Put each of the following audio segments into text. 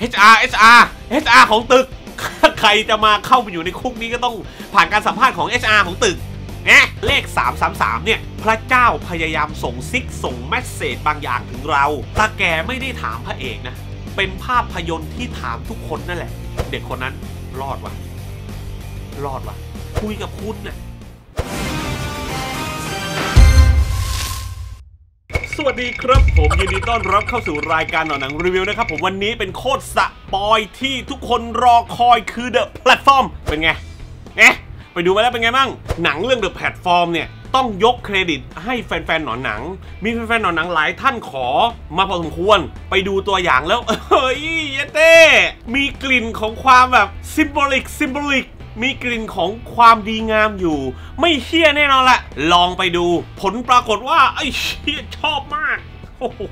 HR ของตึกใครจะมาเข้าไปอยู่ในคุกนี้ก็ต้องผ่านการสัมภาษณ์ของ HR ของตึกนะเลข333เนี่ยพระเจ้าพยายามส่งซิกส่งเมสเสจบางอย่างถึงเราแต่แกไม่ได้ถามพระเอกนะเป็นภาพยนตร์ที่ถามทุกคนนั่นแหละเด็กคนนั้นรอดวะคุยกับคุณน่ะสวัสดีครับผมยินดีต้อนรับเข้าสู่รายการหนังรีวิวนะครับผมวันนี้เป็นโคตรสปอยที่ทุกคนรอคอยคือ The Platform เป็นไงไปดูมาแล้วเป็นไงบ้างหนังเรื่อง The Platform เนี่ยต้องยกเครดิตให้แฟนๆหนอนหนังมีแฟนๆหนอนหนังหลายท่านขอมาพอสมควรไปดูตัวอย่างแล้วเฮ้ยเต้มีกลิ่นของความแบบซิมโบลิกมีกลิ่นของความดีงามอยู่ไม่เชี่ยแน่นอนละลองไปดูผลปรากฏว่าไอ้เชี่ยชอบมากโอ้โห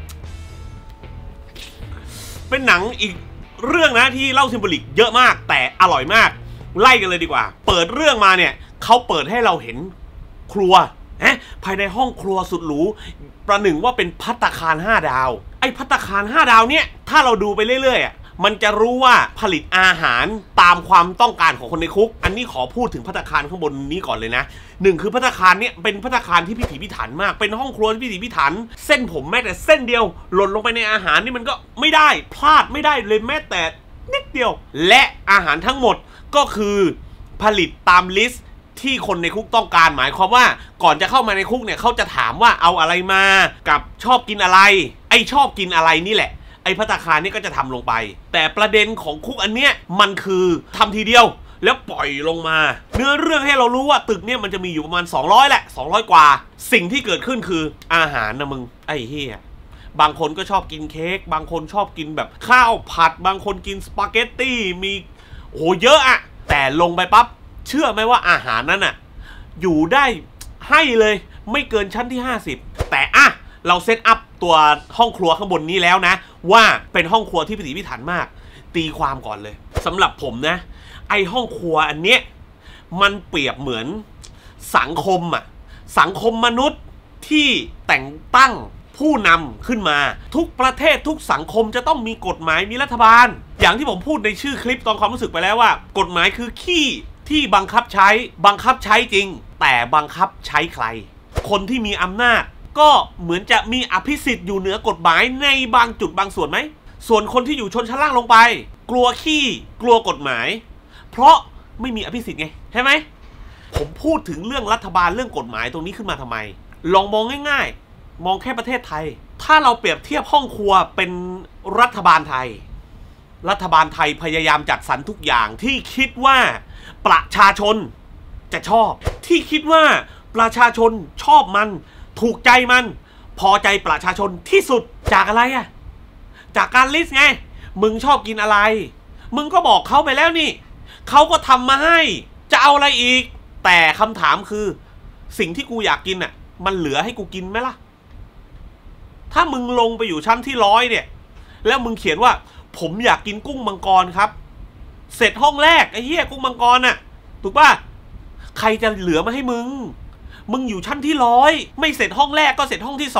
เป็นหนังอีกเรื่องนะที่เล่าซิมโบลิกเยอะมากแต่อร่อยมากไล่กันเลยดีกว่าเปิดเรื่องมาเนี่ยเขาเปิดให้เราเห็นครัวภายในห้องครัวสุดหรูประหนึ่งว่าเป็นภัตตาคาร5 ดาวไอ้ภัตตาคาร5 ดาวเนี่ยถ้าเราดูไปเรื่อยๆมันจะรู้ว่าผลิตอาหารตามความต้องการของคนในคุกอันนี้ขอพูดถึงภัตตาคารข้างบนนี้ก่อนเลยนะ1คือภัตตาคารเนี่ยเป็นภัตตาคารที่พิถีพิถันมากเป็นห้องครัวที่พิถีพิถันเส้นผมแม้แต่เส้นเดียวหล่นลงไปในอาหารนี่มันก็ไม่ได้พลาดไม่ได้เลยแม้แต่นิดเดียวและอาหารทั้งหมดก็คือผลิตตามลิสต์ที่คนในคุกต้องการหมายความว่าก่อนจะเข้ามาในคุกเนี่ยเขาจะถามว่าเอาอะไรมากับชอบกินอะไรไอชอบกินอะไรนี่แหละไอภัตตาคารนี่ก็จะทำลงไปแต่ประเด็นของคุกอันเนี้ยมันคือทำทีเดียวแล้วปล่อยลงมาเนื้อเรื่องให้เรารู้ว่าตึกเนี่ยมันจะมีอยู่ประมาณ200แหละ200กว่าสิ่งที่เกิดขึ้นคืออาหารนะมึงไอ้เหี้ยบางคนก็ชอบกินเค้กบางคนชอบกินแบบข้าวผัดบางคนกินสปาเกตตี้มีโหเยอะอะแต่ลงไปปั๊บเชื่อไหมว่าอาหารนั้นน่ะอยู่ได้ให้เลยไม่เกินชั้นที่50แต่เราเซตอัพตัวห้องครัวข้างบนนี้แล้วนะว่าเป็นห้องครัวที่พิถีพิถันมากตีความก่อนเลยสำหรับผมนะไอห้องครัวอันเนี้ยมันเปรียบเหมือนสังคมสังคมมนุษย์ที่แต่งตั้งผู้นำขึ้นมาทุกประเทศทุกสังคมจะต้องมีกฎหมายมีรัฐบาลอย่างที่ผมพูดในชื่อคลิปตอนความรู้สึกไปแล้วว่ากฎหมายคือขี้ที่บังคับใช้จริงแต่บังคับใช้ใครคนที่มีอำนาจก็เหมือนจะมีอภิสิทธิ์อยู่เหนือกฎหมายในบางจุดบางส่วนไหมส่วนคนที่อยู่ชนชั้นล่างลงไปกลัวขี้กลัวกฎหมายเพราะไม่มีอภิสิทธิ์ไงใช่ไหมผมพูดถึงเรื่องรัฐบาลเรื่องกฎหมายตรงนี้ขึ้นมาทำไมลองมองง่ายๆมองแค่ประเทศไทยถ้าเราเปรียบเทียบห้องครัวเป็นรัฐบาลไทยพยายามจัดสรรทุกอย่างที่คิดว่าประชาชนจะชอบที่คิดว่าประชาชนชอบมันถูกใจมันพอใจประชาชนที่สุดจากอะไรจากการลิสต์ไงมึงชอบกินอะไรมึงก็บอกเขาไปแล้วนี่เขาก็ทำมาให้จะเอาอะไรอีกแต่คำถามคือสิ่งที่กูอยากกินมันเหลือให้กูกินไหมล่ะถ้ามึงลงไปอยู่ชั้นที่100เนี่ยแล้วมึงเขียนว่าผมอยากกินกุ้งมังกรครับเสร็จห้องแรกไอ้เหี้ยกุ้งมังกรถูกป่ะใครจะเหลือมาให้มึงอยู่ชั้นที่100ไม่เสร็จห้องแรกก็เสร็จห้องที่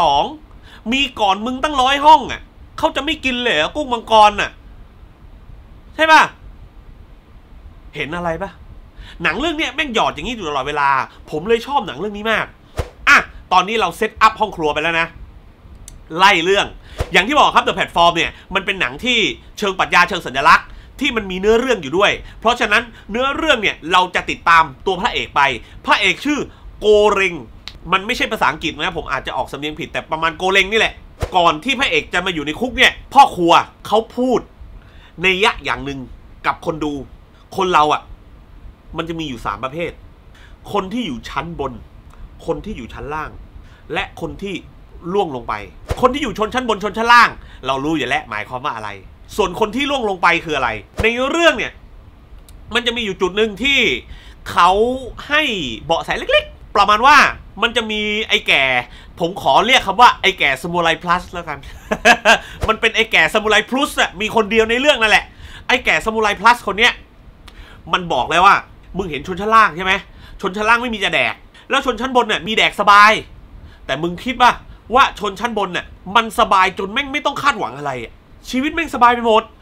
2มีก่อนมึงตั้ง100ห้องเขาจะไม่กินเลยกุ้งมังกรใช่ป่ะเห็นอะไรป่ะหนังเรื่องนี้แม่งหยอดอย่างนี้อยู่ตลอดเวลาผมเลยชอบหนังเรื่องนี้มากตอนนี้เราเซตอัพห้องครัวไปแล้วนะไล่เรื่องอย่างที่บอกครับ The Platform เนี่ยมันเป็นหนังที่เชิงปรัชญาเชิงสัญลักษณ์ที่มันมีเนื้อเรื่องอยู่ด้วยเพราะฉะนั้นเนื้อเรื่องเนี่ยเราจะติดตามตัวพระเอกไปพระเอกชื่อโกเร็งมันไม่ใช่ภาษาอังกฤษนะผมอาจจะออกสำเนียงผิดแต่ประมาณโกเร็งนี่แหละก่อนที่พระเอกจะมาอยู่ในคุกเนี่ยพ่อครัวเขาพูดในยะอย่างหนึ่งกับคนดูคนเรามันจะมีอยู่3ประเภทคนที่อยู่ชั้นบนคนที่อยู่ชั้นล่างและคนที่ล่วงลงไปคนที่อยู่ชนชั้นบนชนชั้นล่างเรารู้อยู่แล้วหมายความว่าอะไรส่วนคนที่ล่วงลงไปคืออะไรในเรื่องเนี่ยมันจะมีอยู่จุดหนึ่งที่เขาให้เบาะแสเล็กๆประมาณว่ามันจะมีไอ้แก่ผมขอเรียกคำว่าไอ้แก่ซามูไรพลัสแล้วกัน มันเป็นไอ้แก่ซามูไรพลัสมีคนเดียวในเรื่องนั่นแหละไอ้แก่ซามูไรพลัสคนเนี้ยมันบอกเลยว่ามึงเห็นชนชั้นล่างใช่ไหมชนชั้นล่างไม่มีจะแดกแล้วชนชั้นบนมีแดกสบายแต่มึงคิดว่าชนชั้นบนมันสบายจนแม่งไม่ต้องคาดหวังอะไรชีวิตแม่งสบายไปหมด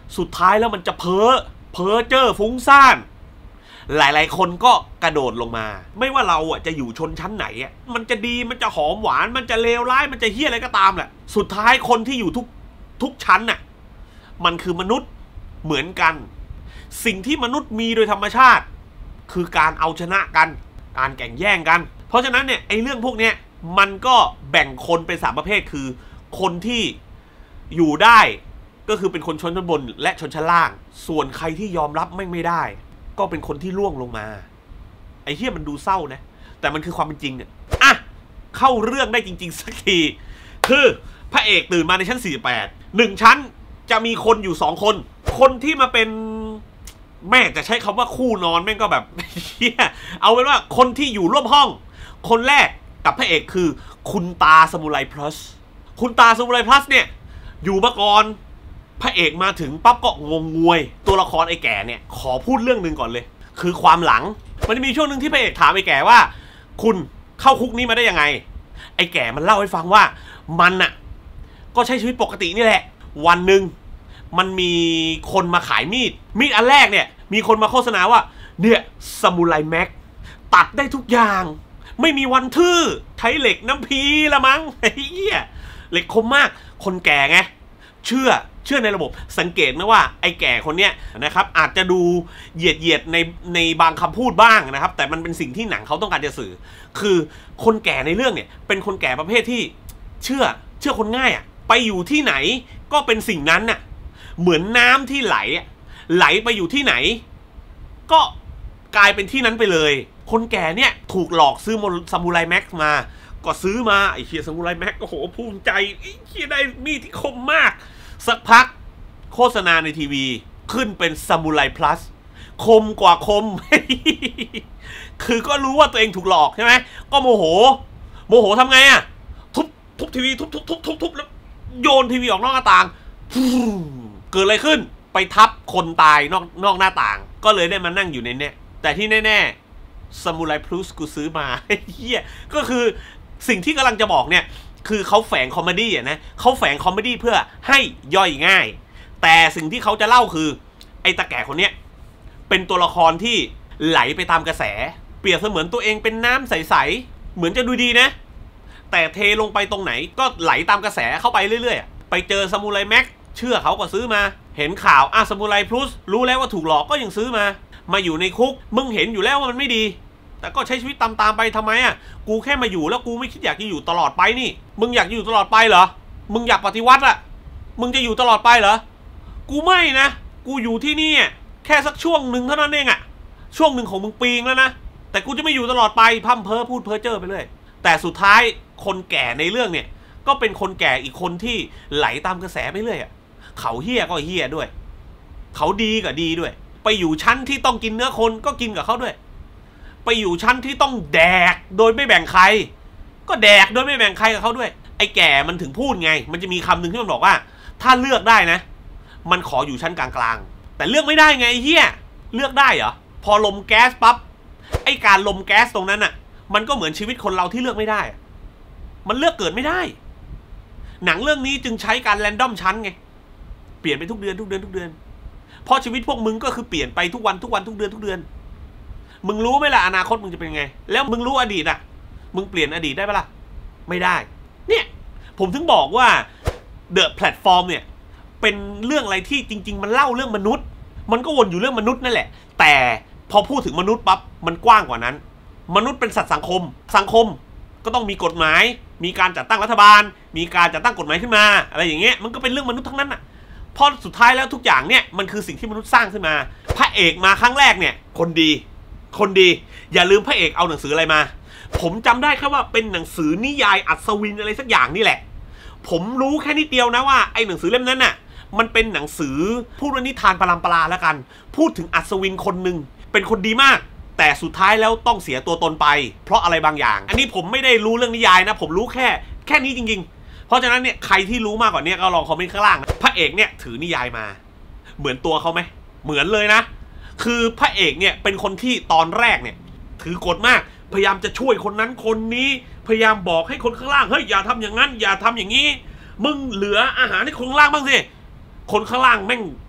สุดท้ายแล้วมันจะเพ้อเจ้อฟุ้งซ่านหลายๆคนก็กระโดดลงมาไม่ว่าเราจะอยู่ชนชั้นไหนมันจะดีมันจะหอมหวานมันจะเลวร้ายมันจะเหี้ยอะไรก็ตามแหละสุดท้ายคนที่อยู่ทุกชั้นมันคือมนุษย์เหมือนกันสิ่งที่มนุษย์มีโดยธรรมชาติคือการเอาชนะกันการแข่งแย่งกันเพราะฉะนั้นเนี่ยไอ้เรื่องพวกเนี้ยมันก็แบ่งคนเป็น3ประเภทคือคนที่อยู่ได้ก็คือเป็นคนชนชั้นบนและชนชั้นล่างส่วนใครที่ยอมรับไม่ได้ก็เป็นคนที่ล่วงลงมาไอ้เหี้ยมันดูเศร้านะแต่มันคือความเป็นจริงเข้าเรื่องได้จริงๆสักทีคือพระเอกตื่นมาในชั้น48 1ชั้นจะมีคนอยู่2คนที่มาเป็นแม่จะใช้คำว่าคู่นอนแม่งก็แบบเหี้ยเอาเป็นว่าคนที่อยู่ร่วมห้องคนแรกกับพระเอกคือคุณตาซามูไรพลัสคุณตาซามูไรพลัสเนี่ยอยู่มาก่อนพระเอกมาถึงปั๊บก็งงงวยตัวละครไอ้แก่เนี่ยขอพูดเรื่องหนึ่งก่อนเลยคือความหลังมันจะมีช่วงหนึ่งที่พระเอกถามไอ้แก่ว่าคุณเข้าคุกนี้มาได้ยังไงไอ้แก่มันเล่าให้ฟังว่ามันก็ใช้ชีวิตปกตินี่แหละวันหนึ่งมันมีคนมาขายมีดอันแรกเนี่ยมีคนมาโฆษณาว่าเนี่ยซามูไรแม็กตัดได้ทุกอย่างไม่มีวันทื่อใช้เหล็กน้ำพีละมั้งเฮียเหล็กคมมากคนแก่ไงเชื่อในระบบสังเกตไหมว่าไอ้แก่คนเนี้ยนะครับอาจจะดูเหยียดในบางคำพูดบ้างนะครับแต่มันเป็นสิ่งที่หนังเขาต้องการจะสื่อคือคนแก่ในเรื่องเนี่ยเป็นคนแก่ประเภทที่เชื่อคนง่ายไปอยู่ที่ไหนก็เป็นสิ่งนั้นเหมือนน้ำที่ไหลไปอยู่ที่ไหนก็กลายเป็นที่นั้นไปเลยคนแก่เนี่ยถูกหลอกซื้อซามูไรแม็กมาก็ซื้อมาไอ้เฮียซามูไรแม็กโอ้โหภูมิใจไอ้เฮียได้มีดที่คมมากสักพักโฆษณาในทีวีขึ้นเป็นซามูไรพลัสคมกว่าคม คือก็รู้ว่าตัวเองถูกหลอกใช่ไหมก็โมโหทำไงทุบทีวีทุบแล้วโยนทีวีออกนอกหน้าต่างเกิดอะไรขึ้นไปทับคนตายนอกหน้าต่างก็เลยได้มานั่งอยู่ในนี้แต่ที่แน่ๆซามูไรพลัสกูซื้อมาเฮียก็คือสิ่งที่กำลังจะบอกเนี่ยคือเขาแฝงคอมเมดี้นะเขาแฝงคอมเมดี้เพื่อให้ย่อยง่ายแต่สิ่งที่เขาจะเล่าคือไอ้ตาแก่คนเนี้ยเป็นตัวละครที่ไหลไปตามกระแสเปรียบเสมือนตัวเองเป็นน้ำใสๆเหมือนจะดูดีนะแต่เทลงไปตรงไหนก็ไหลตามกระแสเข้าไปเรื่อยๆไปเจอซามูไรแม็กเชื่อเขาก็ซื้อมาเห็นข่าวซามูไรพลัสรู้แล้วว่าถูกหลอกก็ยังซื้อมาอยู่ในคุกมึงเห็นอยู่แล้วว่ามันไม่ดีแต่ก็ใช้ชีวิตตามไปทำไมกูแค่มาอยู่แล้วกูไม่คิดอยากจะอยู่ตลอดไปนี่มึงอยากอยู่ตลอดไปเหรอมึงอยากปฏิวัติมึงจะอยู่ตลอดไปเหรอกูไม่นะกูอยู่ที่นี่แค่สักช่วงหนึ่งเท่านั้นเองช่วงหนึ่งของมึงปีงแล้วนะแต่กูจะไม่อยู่ตลอดไปพั่มเพ้อพูดเพ้อเจ้อไปเลยแต่สุดท้ายคนแก่ในเรื่องเนี่ยก็เป็นคนแก่อีกคนที่ไหลตามกระแสไปเรื่อยเขาเฮี้ยก็เฮี้ยด้วยเขาดีก็ดีด้วยไปอยู่ชั้นที่ต้องกินเนื้อคนก็กินกับเขาด้วยไปอยู่ชั้นที่ต้องแดกโดยไม่แบ่งใครก็แดกโดยไม่แบ่งใครกับเขาด้วยไอ้แก่มันถึงพูดไงมันจะมีคำหนึ่งที่มันบอกว่าถ้าเลือกได้นะมันขออยู่ชั้นกลางๆแต่เลือกไม่ได้ไงไอ้เหี้ยเลือกได้เหรอพอลมแก๊สปั๊บไอ้การลมแก๊สตรงนั้นมันก็เหมือนชีวิตคนเราที่เลือกไม่ได้มันเลือกเกิดไม่ได้หนังเรื่องนี้จึงใช้การแรนดอมชั้นไงเปลี่ยนไปทุกเดือนเพราะชีวิตพวกมึงก็คือเปลี่ยนไปทุกวันทุกเดือนมึงรู้ไหมล่ะอนาคตมึงจะเป็นไงแล้วมึงรู้อดีตมึงเปลี่ยนอดีตได้ปะล่ะไม่ได้เนี่ยผมถึงบอกว่า The Platform เนี่ยเป็นเรื่องอะไรที่จริงๆมันเล่าเรื่องมนุษย์มันก็วนอยู่เรื่องมนุษย์นั่นแหละแต่พอพูดถึงมนุษย์ปั๊บมันกว้างกว่านั้นมนุษย์เป็นสัตว์สังคมก็ต้องมีกฎหมายมีการจัดตั้งรัฐบาลมีการจัดตั้งกฎหมายขึ้นมาอะไรอย่างเงี้ยมันก็เป็นเรื่องมนุษย์ทั้งนั้นเพราะสุดท้ายแล้วทุกอย่างเนี่ยมันคือสิ่งที่มนุษย์สร้างขึ้นมาพระเอกมาครั้งแรกเนี่ยคนดีอย่าลืมพระเอกเอาหนังสืออะไรมาผมจำได้แค่ว่าเป็นหนังสือนิยายอัศวินอะไรสักอย่างนี่แหละผมรู้แค่นิดเดียวนะว่าไอ้หนังสือเล่มนั้นมันเป็นหนังสือพูดว่านิทานปรำปราแล้วกันพูดถึงอัศวินคนหนึ่งเป็นคนดีมากแต่สุดท้ายแล้วต้องเสียตัวตนไปเพราะอะไรบางอย่างอันนี้ผมไม่ได้รู้เรื่องนิยายนะผมรู้แค่นี้จริงๆเพราะฉะนั้นเนี่ยใครที่รู้มากกว่านี้ก็ลองคอมเมนต์ข้างล่างนะพระเอกเนี่ยถือนิยายมาเหมือนตัวเขาไหมเหมือนเลยนะคือพระเอกเนี่ยเป็นคนที่ตอนแรกเนี่ยถือกฎมากพยายามจะช่วยคนนั้นคนนี้พยายามบอกให้คนข้างล่างเฮ้ยอย่าทำอย่างนั้นอย่าทำอย่างนี้มึงเหลืออาหารให้คนข้างล่างบ้างสิคนข้างล่างแม่ง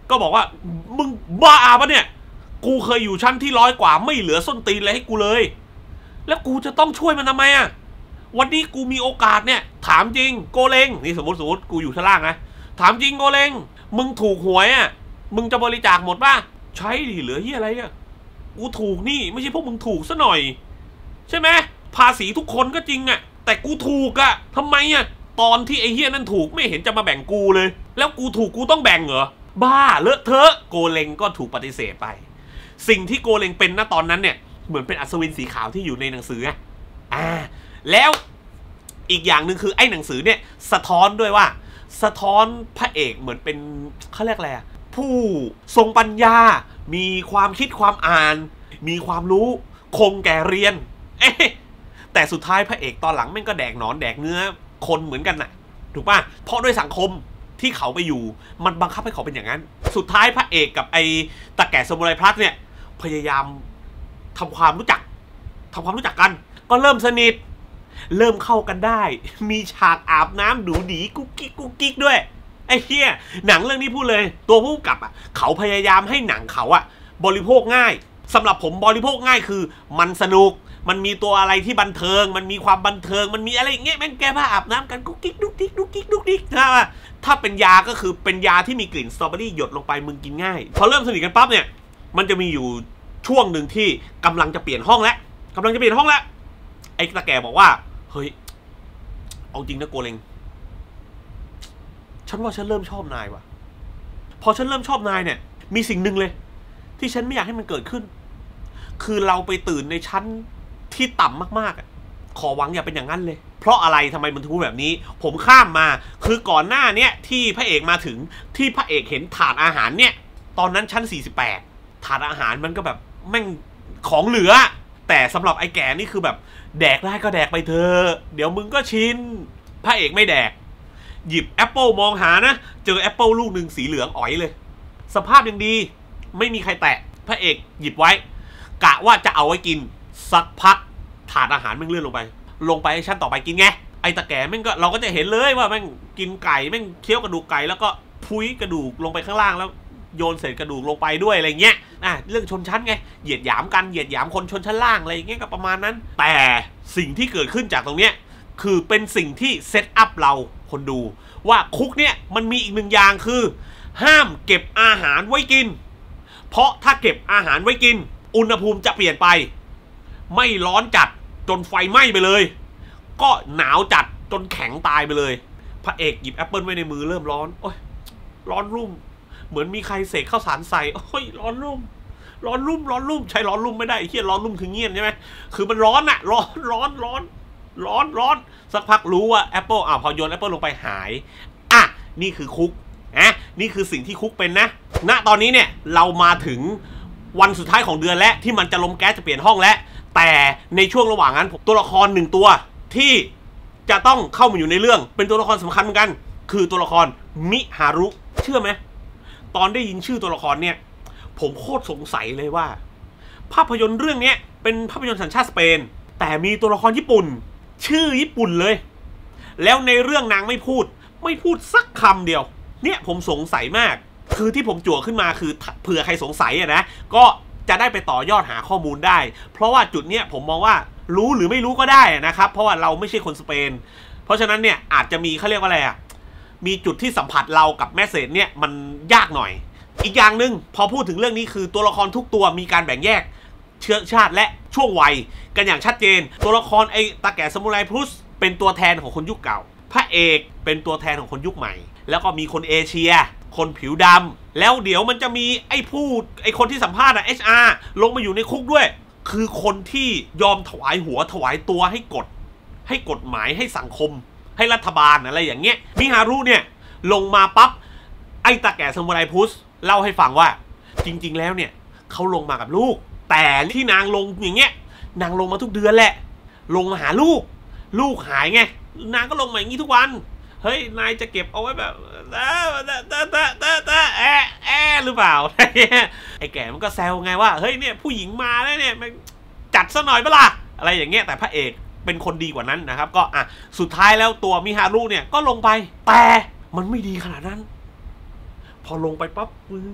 ก็บอกว่ามึงบ้าปะเนี่ยกูเคยอยู่ชั้นที่100 กว่าไม่เหลือส้นตีนอะไรให้กูเลยแล้วกูจะต้องช่วยมันทำไมอะวันนี้กูมีโอกาสเนี่ยถามจริงโกเลงนี่สมมติกูอยู่ชั้นล่างนะถามจริงโกเลงมึงถูกหวยอะมึงจะบริจาคหมดป่ะใช้ดิเหลือเฮียอะไรอะกูถูกนี่ไม่ใช่พวกมึงถูกซะหน่อยใช่ไหมภาษีทุกคนก็จริงอะแต่กูถูกอะทำไมอะตอนที่ไอ้เฮียนั่นถูกไม่เห็นจะมาแบ่งกูเลยแล้วกูถูกกูต้องแบ่งเหรอบ้าเลอะเทอะโกเลงก็ถูกปฏิเสธไปสิ่งที่โกเลงเป็นณตอนนั้นเนี่ยเหมือนเป็นอัศวินสีขาวที่อยู่ในหนังสือแล้วอีกอย่างหนึ่งคือไอ้หนังสือเนี่ยสะท้อนด้วยว่าสะท้อนพระเอกเหมือนเป็นเขาเรียกอะไรผู้ทรงปัญญามีความคิดความอ่านมีความรู้คงแก่เรียนแต่สุดท้ายพระเอกตอนหลังแม่งก็แดกหนอนแดกเนื้อคนเหมือนกันน่ะถูกป่ะเพราะด้วยสังคมที่เขาไปอยู่มันบังคับให้เขาเป็นอย่างนั้นสุดท้ายพระเอกกับไอ้ตาแก่ซามูไรพลัสเนี่ยพยายามทำความรู้จักกันก็เริ่มสนิทเริ่มเข้ากันได้มีฉากอาบน้ำดูดีกุ๊กกิ๊กด้วยไอ้เหี้ยหนังเรื่องนี้พูดเลยตัวผู้กำกับเขาพยายามให้หนังเขาบริโภคง่ายสำหรับผมบริโภคง่ายคือมันสนุกมันมีตัวอะไรที่บันเทิงมันมีความบันเทิงมันมีอะไรอย่างเงี้ยแม่งแก้ผ้าอาบน้ำกันกุ๊กกิ๊กดุ๊กดิ๊กถ้าเป็นยาก็คือเป็นยาที่มีกลิ่นสตรอเบอรี่หยดลงไปมึงกินง่ายพอเริ่มสนิทกันปั๊บเนี่ยมันจะมีอยู่ช่วงหนึ่งที่กำลังจะเปลี่ยนห้องแล้วไอ้ตาแก่บอกว่าเฮ้ยเอาจริงนะโกเลงฉันว่าฉันเริ่มชอบนายว่ะพอฉันเริ่มชอบนายเนี่ยมีสิ่งหนึ่งเลยที่ฉันไม่อยากให้มันเกิดขึ้นคือเราไปตื่นในชั้นที่ต่ำมากๆขอหวังอย่าเป็นอย่างนั้นเลยเพราะอะไรทำไมมันถึงพูดแบบนี้ผมข้ามมาคือก่อนหน้าเนี้ยที่พระเอกมาถึงที่พระเอกเห็นถาดอาหารเนี่ยตอนนั้นชั้น48ถาดอาหารมันก็แบบแม่งของเหลือแต่สำหรับไอ้แก่นี่คือแบบแดกได้ก็แดกไปเถอะเดี๋ยวมึงก็ชินพระเอกไม่แดกหยิบแอปเปิลมองหานะเจอแอปเปิลลูกหนึ่งสีเหลืองอ๋อยเลยสภาพยังดีไม่มีใครแตะพระเอกหยิบไว้กะว่าจะเอาไว้กินสักพักถาดอาหารแม่งเลื่อนลงไปชั้นต่อไปกินไงไอ้ตาแก่แม่งก็เราก็จะเห็นเลยว่าแม่งกินไก่แม่งเคี้ยวกระดูกไก่แล้วก็พุ้ยกระดูกลงไปข้างล่างแล้วโยนเศษกระดูกลงไปด้วยอะไรเงี้ยเรื่องชนชั้นไงเหยียดหยามกันเหยียดหยามคนชนชั้นล่างอะไรเงี้ยก็ประมาณนั้นแต่สิ่งที่เกิดขึ้นจากตรงเนี้ยคือเป็นสิ่งที่เซตอัพเราคนดูว่าคุกเนี่ยมันมีอีกหนึ่งอย่างคือห้ามเก็บอาหารไว้กินเพราะถ้าเก็บอาหารไว้กินอุณหภูมิจะเปลี่ยนไปไม่ร้อนจัดจนไฟไหม้ไปเลยก็หนาวจัดจนแข็งตายไปเลยพระเอกหยิบแอปเปิลไว้ในมือเริ่มร้อนโอ้ยร้อนรุ่มเหมือนมีใครเสกข้าวสารใส่โอ้ยร้อนรุ่มใช้ร้อนรุ่มไม่ได้ไอ้เหี้ยร้อนรุ่มคือเงียบใช่ไหมคือมันร้อนอะร้อนสักพักรู้ว่าแอปเปิลพอโยนแอปเปิลลงไปหายนี่คือคุกนี่คือสิ่งที่คุกเป็นนะณตอนนี้เนี่ยเรามาถึงวันสุดท้ายของเดือนแล้วที่มันจะลมแก๊สจะเปลี่ยนห้องแล้วแต่ในช่วงระหว่างนั้นตัวละคร1ตัวที่จะต้องเข้ามาอยู่ในเรื่องเป็นตัวละครสำคัญเหมือนกันคือตัวละครมิฮารุเชื่อไหมตอนได้ยินชื่อตัวละครเนี่ยผมโคตรสงสัยเลยว่าภาพยนตร์เรื่องนี้เป็นภาพยนตร์สัญชาติสเปนแต่มีตัวละครญี่ปุ่นชื่อญี่ปุ่นเลยแล้วในเรื่องนางไม่พูดสักคำเดียวเนี่ยผมสงสัยมากคือที่ผมจั่วขึ้นมาคือเผื่อใครสงสัยนะก็จะได้ไปต่อยอดหาข้อมูลได้เพราะว่าจุดเนี้ยผมมองว่ารู้หรือไม่รู้ก็ได้นะครับเพราะว่าเราไม่ใช่คนสเปนเพราะฉะนั้นเนี่ยอาจจะมีเขาเรียกว่าอะไรมีจุดที่สัมผัสเรากับแมสเสจเนี่ยมันยากหน่อยอีกอย่างหนึ่งพอพูดถึงเรื่องนี้คือตัวละครทุกตัวมีการแบ่งแยกเชื้อชาติและช่วงวัยกันอย่างชัดเจนตัวละครไอ้ตาแก่ซามูไรพลุสเป็นตัวแทนของคนยุคเก่าพระเอกเป็นตัวแทนของคนยุคใหม่แล้วก็มีคนเอเชียคนผิวดำแล้วเดี๋ยวมันจะมีไอ้คนที่สัมภาษณ์HR ลงมาอยู่ในคุกด้วยคือคนที่ยอมถวายหัวถวายตัวให้กฎหมายให้สังคมให้รัฐบาลอะไรอย่างเงี้ยมิฮารุเนี่ยลงมาปั๊บไอ้ตาแก่ซามูไรพุสเล่าให้ฟังว่าจริงๆแล้วเนี่ยเขาลงมากับลูกแต่ที่นางลงอย่างเงี้ยนางลงมาทุกเดือนแหละลงมาหาลูกหายไงนางก็ลงมาอย่างนี้ทุกวันเฮ้ยนายจะเก็บเอาไว้แบบหรือเปล่าไอ้แก่มันก็แซวไงว่าเฮ้ยเนี่ยผู้หญิงมาแล้วเนี่ยมันจัดซะหน่อยเปล่าอะไรอย่างเงี้ยแต่พระเอกเป็นคนดีกว่านั้นนะครับก็สุดท้ายแล้วตัวมิฮารุเนี่ยก็ลงไปแต่มันไม่ดีขนาดนั้นพอลงไปปั๊บ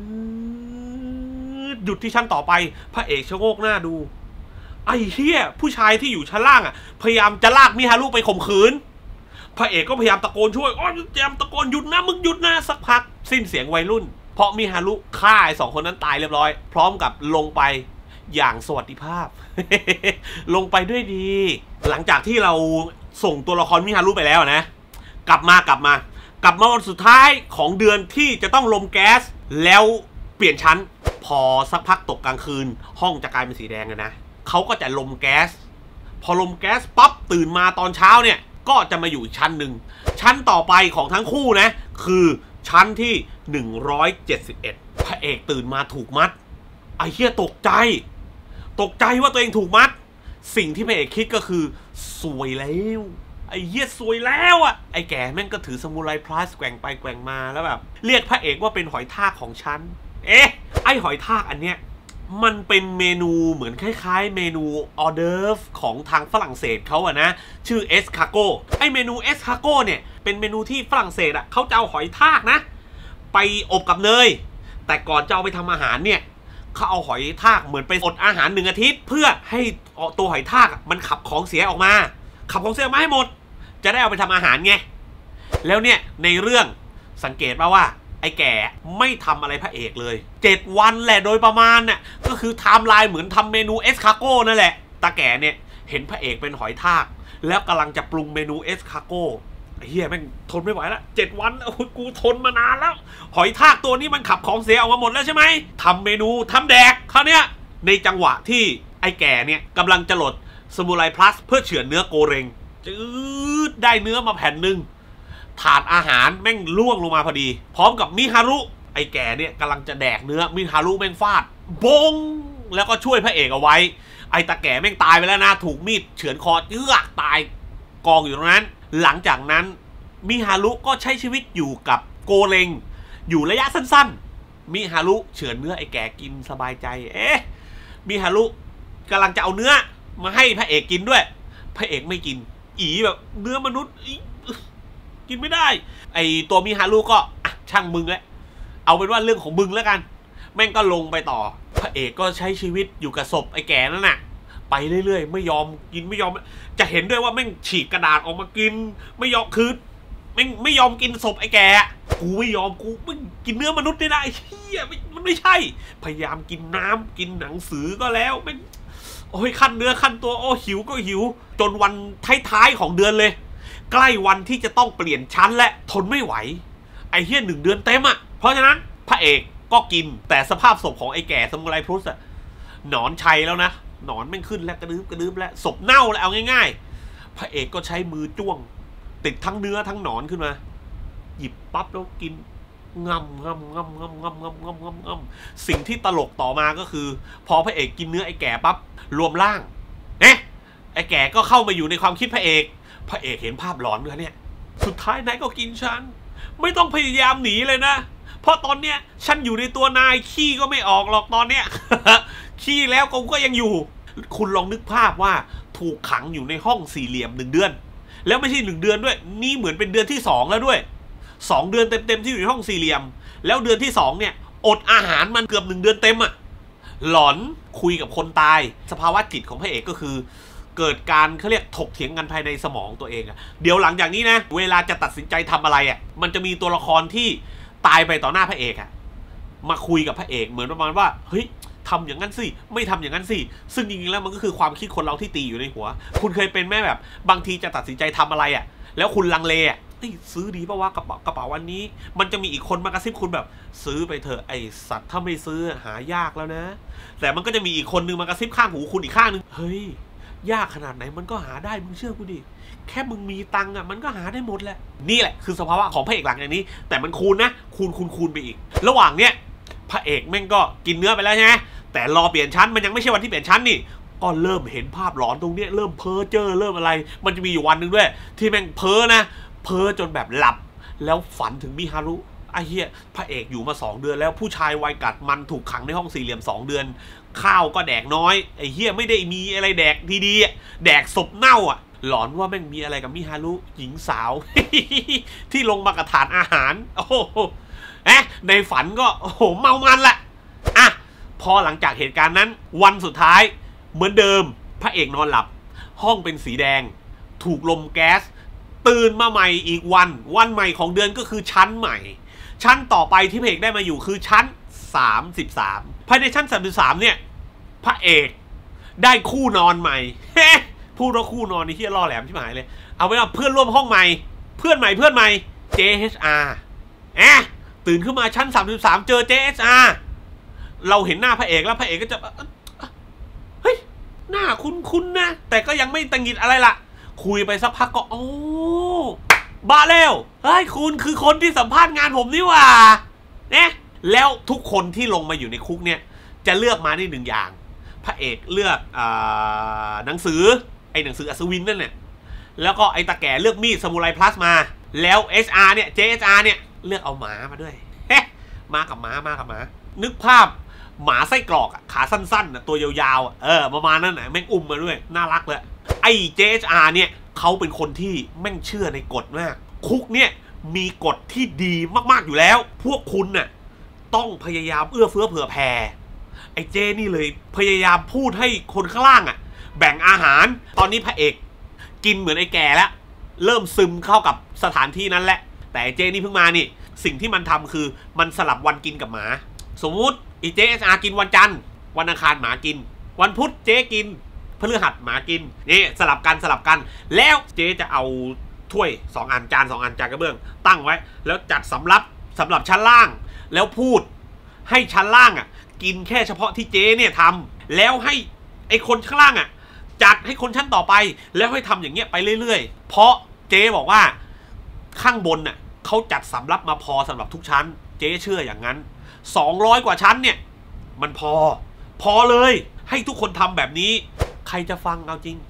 หยุดที่ชั้นต่อไปพระเอกชะโงกหน้าดูไอ้เหี้ยผู้ชายที่อยู่ชั้นล่างอ่ะพยายามจะลากมิฮารุไปข่มขืนพระเอกก็พยายามตะโกนช่วยอ๋อพยายามตะโกนหยุดนะมึงหยุดนะสักพักสิ้นเสียงวัยรุ่นเพราะมิฮารุฆ่าไอ้2 คนนั้นตายเรียบร้อยพร้อมกับลงไปอย่างสวัสดิภาพ ลงไปด้วยดีหลังจากที่เราส่งตัวละครมิฮารุไปแล้วนะกลับมาวันสุดท้ายของเดือนที่จะต้องลมแก๊สแล้วเปลี่ยนชั้นพอสักพักตกกลางคืนห้องจะกลายเป็นสีแดงเลยนะเขาก็จะลมแก๊สพอลมแก๊สปั๊บตื่นมาตอนเช้าเนี่ยก็จะมาอยู่อีกชั้นหนึ่งชั้นต่อไปของทั้งคู่นะคือชั้นที่171พระเอกตื่นมาถูกมัดไอ้เหี้ยตกใจว่าตัวเองถูกมัดสิ่งที่พระเอกคิดก็คือสวยแล้วไอ้เหี้ยสวยแล้วอ่ะไอ้แก่แม่งก็ถือสมุไรพลัสแกว่งไปแกว่งมาแล้วแบบเรียกพระเอกว่าเป็นหอยทากของฉันไอ้หอยทากอันเนี้ยมันเป็นเมนูเหมือนคล้ายๆเมนูออเดิร์ฟของทางฝรั่งเศสเขาอะนะชื่อเอสคาโกไอ้เมนูเอสคาโกเนี่ยเป็นเมนูที่ฝรั่งเศสอะเขาจะเอาหอยทากนะไปอบกับเนยแต่ก่อนจะเอาไปทำอาหารเนี่ยเขาเอาหอยทากเหมือนไปอดอาหาร1 อาทิตย์เพื่อให้ตัวหอยทากมันขับของเสียออกมาให้หมดจะได้เอาไปทำอาหารไงแล้วเนี่ยในเรื่องสังเกตว่าไอ้แก่ไม่ทำอะไรพระเอกเลย7 วันแหละโดยประมาณน่ะก็คือไทม์ไลน์เหมือนทำเมนูเอสคาโก้นั่นแหละตาแก่เนี่ยเห็นพระเอกเป็นหอยทากแล้วกำลังจะปรุงเมนูเอสคาโก้เฮียแม่งทนไม่ไหวแล้ว7 วันกูทนมานานแล้วหอยทากตัวนี้มันขับของเสียออกมาหมดแล้วใช่ไหมทำเมนูทำแดกคราวเนี้ยในจังหวะที่ไอ้แก่เนี่ยกำลังจะโหลดสมุไรพลัสเพื่อเฉือนเนื้อโกเร็งจืดได้เนื้อมาแผ่นหนึ่งถาดอาหารแม่งล่วงลงมาพอดีพร้อมกับมิฮารุไอ้แก่เนี่ยกำลังจะแดกเนื้อมิฮารุแม่งฟาดบงแล้วก็ช่วยพระเอกเอาไว้ไอ้ตาแก่แม่งตายไปแล้วนะถูกมีดเฉือนคอตายกองอยู่ตรงนั้นหลังจากนั้นมิฮารุก็ใช้ชีวิตอยู่กับโกเร็งอยู่ระยะสั้นๆมิฮารุเฉือนเนื้อไอ้แก่กินสบายใจมิฮารุกำลังจะเอาเนื้อมาให้พระเอกกินด้วยพระเอกไม่กินแบบเนื้อมนุษย์กินไม่ได้ไอตัวมิฮารุก็ช่างมึงแล้วเอาเป็นว่าเรื่องของมึงแล้วกันแม่งก็ลงไปต่อพระเอกก็ใช้ชีวิตอยู่กับศพไอ้แก่นั่นน่ะไปเรื่อยๆไม่ยอมกินไม่ยอมจะเห็นด้วยว่าแม่งฉีกกระดาษออกมากินไม่ยอมคืนแม่งไม่ยอมกินศพไอ้แก่กูไม่ยอมกูไม่กินเนื้อมนุษย์ได้เฮียมันไม่ใช่พยายามกินน้ำกินหนังสือก็แล้วแม่งโอ้ยขั้นเนื้อขั้นตัวโอ้หิวก็หิวจนวันท้ายๆของเดือนเลยใกล้วันที่จะต้องเปลี่ยนชั้นและทนไม่ไหวไอ้เหี้ย1 เดือนเต็มอ่ะเพราะฉะนั้นพระเอกก็กินแต่สภาพศพของไอ้แก่สมุไรพลัสอ่ะหนอนชัยแล้วนะหนอนแม่งขึ้นแล้วกระดืบแล้วศพเน่าแล้วเอาง่ายๆพระเอกก็ใช้มือจ้วงติดทั้งเนื้อทั้งหนอนขึ้นมาหยิบปั๊บแล้วกินงำสิ่งที่ตลกต่อมาก็คือพอพระเอกกินเนื้อไอ้แก่ปั๊บรวมร่างไอ้แก่ก็เข้ามาอยู่ในความคิดพระเอกเห็นภาพหลอนเลยเนี่ยสุดท้ายนายก็กินฉันไม่ต้องพยายามหนีเลยนะเพราะตอนเนี้ยฉันอยู่ในตัวนายขี้ก็ไม่ออกหรอกตอนเนี้ย ขี้แล้วกูก็ยังอยู่คุณลองนึกภาพว่าถูกขังอยู่ในห้อง4 เหลี่ยม1 เดือนแล้วไม่ใช่1 เดือนด้วยนี่เหมือนเป็นเดือนที่2แล้วด้วย2 เดือนเต็มๆที่อยู่ในห้อง4 เหลี่ยมแล้วเดือนที่2เนี่ยอดอาหารมันเกือบ1 เดือนเต็มอะหลอนคุยกับคนตายสภาวะจิตของพระเอกก็คือเกิดการเขาเรียกถกเถียงกันภายในสมองตัวเองอะเดี๋ยวหลังจากนี้นะเวลาจะตัดสินใจทำอะไรอะมันจะมีตัวละครที่ตายไปต่อหน้าพระเอกอะมาคุยกับพระเอกเหมือนประมาณว่าเฮ้ยทำอย่างนั้นสิไม่ทำอย่างนั้นสิซึ่งจริงๆแล้วมันก็คือความคิดคนเราที่ตีอยู่ในหัวคุณเคยเป็นแม่แบบบางทีจะตัดสินใจทำอะไรอะแล้วคุณลังเลอะซื้อดีป่าวะกระเป๋าวันนี้มันจะมีอีกคนมากระซิบคุณแบบซื้อไปเถอะไอสัตว์ถ้าไม่ซื้อหายากแล้วนะแต่มันก็จะมีอีกคนนึงมากระซิบข้างหูคุณอีกข้างนึงเฮ้ยยากขนาดไหนมันก็หาได้มึงเชื่อกูดิแค่มึงมีตังค์อ่ะมันก็หาได้หมดแหละนี่แหละคือสภาวะของพระเอกหลังอย่างนี้แต่มันคูณนะคูณไปอีกระหว่างเนี้ยพระเอกแม่งก็กินเนื้อไปแล้วใช่ไหมแต่รอเปลี่ยนชั้นมันยังไม่ใช่วันที่เปลี่ยนชั้นนี่ก็เริ่มเห็นภาพหลอนตรงเนี้ยเริ่มเพ้อเจ้อเริ่มอะไรมันจะมีอยู่วันหนึ่งด้วยที่แม่งเพ้อนะเพ้อจนแบบหลับแล้วฝันถึงมิฮารุไอ้เหี้ยพระเอกอยู่มา2 เดือนแล้วผู้ชายวัยกัดมันถูกขังในห้อง4 เหลี่ยม2 เดือนข้าวก็แดกน้อยไอ้เหี้ยไม่ได้มีอะไรแดกดีๆแดกศพเน่าอ่ะหลอนว่าแม่งมีอะไรกับมิฮารุหญิงสาว ที่ลงมากับถาดอาหารโอ้โหในฝันก็โอ้โหเมามันแหละอ่ะพอหลังจากเหตุการณ์นั้นวันสุดท้ายเหมือนเดิมพระเอกนอนหลับห้องเป็นสีแดงถูกลมแก๊สตื่นมาใหม่อีกวันใหม่ของเดือนก็คือชั้นใหม่ชั้นต่อไปที่พระเอกได้มาอยู่คือชั้น33ภายในชั้น33เนี่ยพระเอกได้คู่นอนใหม่พูดว่าคู่นอนนี่เฮียล่อแหลมที่หมายเลยเอาไว้ว่าเพื่อนร่วมห้องใหม่เพื่อนใหม่ JHR ตื่นขึ้นมาชั้น33เจอ JHR เราเห็นหน้าพระเอกแล้วพระเอกก็จะเฮ้ยหน้าคุ้นนะแต่ก็ยังไม่ตังหิดอะไรล่ะคุยไปสักพักก็โอ้บ้าแล้วเฮ้ยคุณคือคนที่สัมภาษณ์งานผมนี่หว่าเนี่ยแล้วทุกคนที่ลงมาอยู่ในคุกเนี่ยจะเลือกมาได้หนึ่งอย่างพระเอกเลือกหนังสือหนังสืออัศวินนั่นเนี่ยแล้วก็ไอ้ตาแก่เลือกมีดซามูไรพลัสมาแล้ว HR เนี่ย JHR เนี่ยเลือกเอาหมามาด้วยมากับหมานึกภาพหมาไส้กรอกขาสั้นๆตัวยาวๆประมาณนั้นนะแม่งอุ้มมาด้วยน่ารักเลยไอ้ JHR เนี่ยเขาเป็นคนที่แม่งเชื่อในกฎมากคุกเนี่ยมีกฎที่ดีมากๆอยู่แล้วพวกคุณน่ะต้องพยายามเอื้อเฟื้อเผื่อแผ่ไอ้เจนี่เลยพยายามพูดให้คนข้างล่างแบ่งอาหารตอนนี้พระเอกกินเหมือนไอ้แก่แล้วเริ่มซึมเข้ากับสถานที่นั้นแหละแต่เจนี่เพิ่งมานี่สิ่งที่มันทำคือมันสลับวันกินกับหมาสมมุติไอ้ JHR กินวันจันทร์วันอังคารหมากินวันพุธเจกินพฤหัสหมากินนี่สลับกันแล้วเจจะเอาถ้วย2 อันจาน2 อันจานกระเบื้องตั้งไว้แล้วจัดสำรับชั้นล่างแล้วพูดให้ชั้นล่างกินแค่เฉพาะที่เจเนี่ยทำแล้วให้ไอ้คนข้างล่างจัดให้คนชั้นต่อไปแล้วให้ทำอย่างเงี้ยไปเรื่อยๆเพราะเจบอกว่าข้างบนเขาจัดสำรับมาพอสำหรับทุกชั้นเจเชื่ออย่างนั้น200 กว่าชั้นเนี่ยมันพอเลยให้ทุกคนทำแบบนี้ใครจะฟังเอาจริง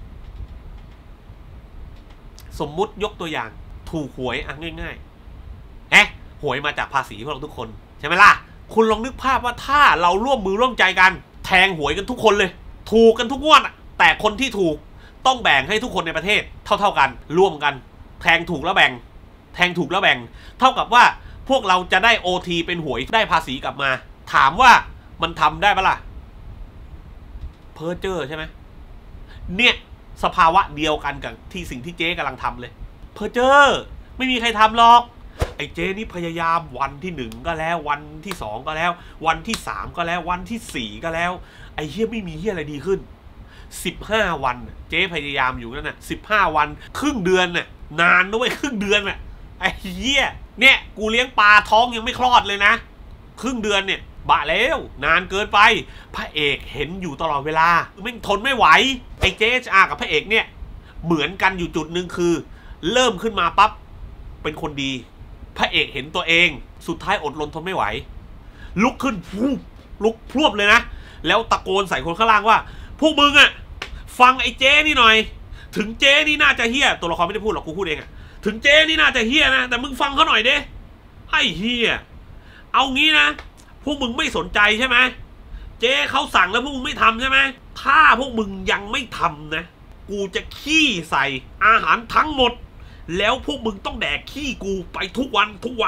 สมมุติยกตัวอย่างถูกหวยง่ายๆหวยมาจากภาษีพวกเราทุกคนใช่ไหมล่ะคุณลองนึกภาพว่าถ้าเราร่วมมือร่วมใจกันแทงหวยกันทุกคนเลยถูกกันทุกงวดแต่คนที่ถูกต้องแบ่งให้ทุกคนในประเทศเท่ากันร่วมกันแทงถูกแล้วแบ่งเท่ากับว่าพวกเราจะได้ OT เป็นหวยได้ภาษีกลับมาถามว่ามันทำได้ปะล่ะเพ้อเจ้อใช่ไหมเนี่ยสภาวะเดียวกันกับที่สิ่งที่เจ๊กำลังทำเลยเพ้อเจ้อไม่มีใครทำหรอกไอ้เจ๊นี่พยายามวันที่1ก็แล้ววันที่2ก็แล้ววันที่3ก็แล้ววันที่4ก็แล้วไอ้เหี้ยไม่มีเหี้ยอะไรดีขึ้น15 วันเจ๊พยายามอยู่นั่น15 วันครึ่งเดือนนานด้วยครึ่งเดือนไอ้เหี้ยเนี่ยกูเลี้ยงปลาท้องยังไม่คลอดเลยนะครึ่งเดือนเนี่ยบะแล้วนานเกินไปพระเอกเห็นอยู่ตลอดเวลาไม่ทนไม่ไหวไอ้JHRกับพระเอกเนี่ยเหมือนกันอยู่จุดหนึ่งคือเริ่มขึ้นมาปั๊บเป็นคนดีพระเอกเห็นตัวเองสุดท้ายอดรนทนไม่ไหวลุกขึ้นลุกพรวดเลยนะแล้วตะโกนใส่คนข้างล่างว่าพวกมึงฟังไอ้เจ๊นี่หน่อยถึงเจ๊นี่น่าจะเฮี้ยตัวละครไม่ได้พูดหรอกกูพูดเองถึงเจ๊นี่น่าจะเฮี้ยนะแต่มึงฟังเขาหน่อยเด้ไอ้เฮี้ยเอางี้นะพวกมึงไม่สนใจใช่ไหมเจ๊เขาสั่งแล้วพวกมึงไม่ทำใช่ไหมถ้าพวกมึงยังไม่ทำนะกูจะขี้ใส่อาหารทั้งหมดแล้วพวกมึงต้องแดกขี้กูไปทุกวันถ้าพว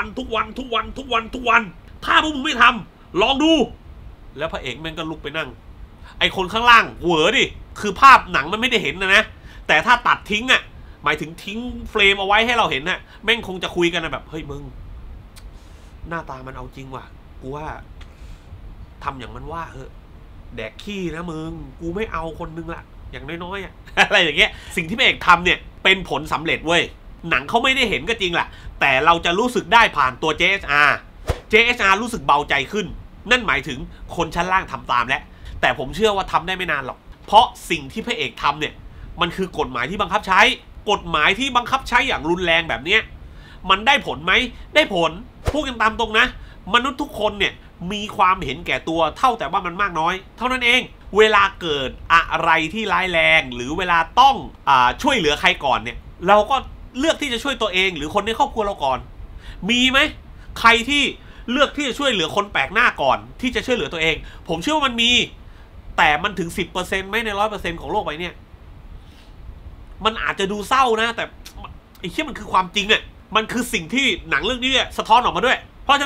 กมึงไม่ทำลองดูแล้วพระเอกแม่งก็ลุกไปนั่งไอคนข้างล่างเหวอดิคือภาพหนังมันไม่ได้เห็นนะแต่ถ้าตัดทิ้งหมายถึงทิ้งเฟรมเอาไว้ให้เราเห็นแม่งคงจะคุยกันแบบเฮ้ยมึงหน้าตามันเอาจริงว่ะกูว่าทำอย่างมันว่าแดกขี้นะมึงกูไม่เอาคนนึงละอย่างน้อยๆอะไรอย่างเงี้ยสิ่งที่พระเอกทำเนี่ยเป็นผลสำเร็จเว้ยหนังเขาไม่ได้เห็นก็จริงแหละแต่เราจะรู้สึกได้ผ่านตัว JHR รู้สึกเบาใจขึ้นนั่นหมายถึงคนชั้นล่างทำตามแล้วแต่ผมเชื่อว่าทำได้ไม่นานหรอกเพราะสิ่งที่พระเอกทำเนี่ยมันคือกฎหมายที่บังคับใช้กฎหมายที่บังคับใช้อย่างรุนแรงแบบเนี้ยมันได้ผลไหมได้ผลพูดกันตามตรงนะมนุษย์ทุกคนเนี่ยมีความเห็นแก่ตัวเท่าแต่ว่ามันมากน้อยเท่านั้นเองเวลาเกิดอะไรที่ร้ายแรงหรือเวลาต้องช่วยเหลือใครก่อนเนี่ยเราก็เลือกที่จะช่วยตัวเองหรือคนในครอบครัวเราก่อนมีไหมใครที่เลือกที่จะช่วยเหลือคนแปลกหน้าก่อนที่จะช่วยเหลือตัวเองผมเชื่อว่ามันมีแต่มันถึง 10% ไหมใน 100% ของโลกใบนี้มันอาจจะดูเศร้านะแต่ไอ้เหี้ยมันคือความจริงมันคือสิ่งที่หนังเรื่องนี้สะท้อนออกมาด้วยเพราะฉะนั้น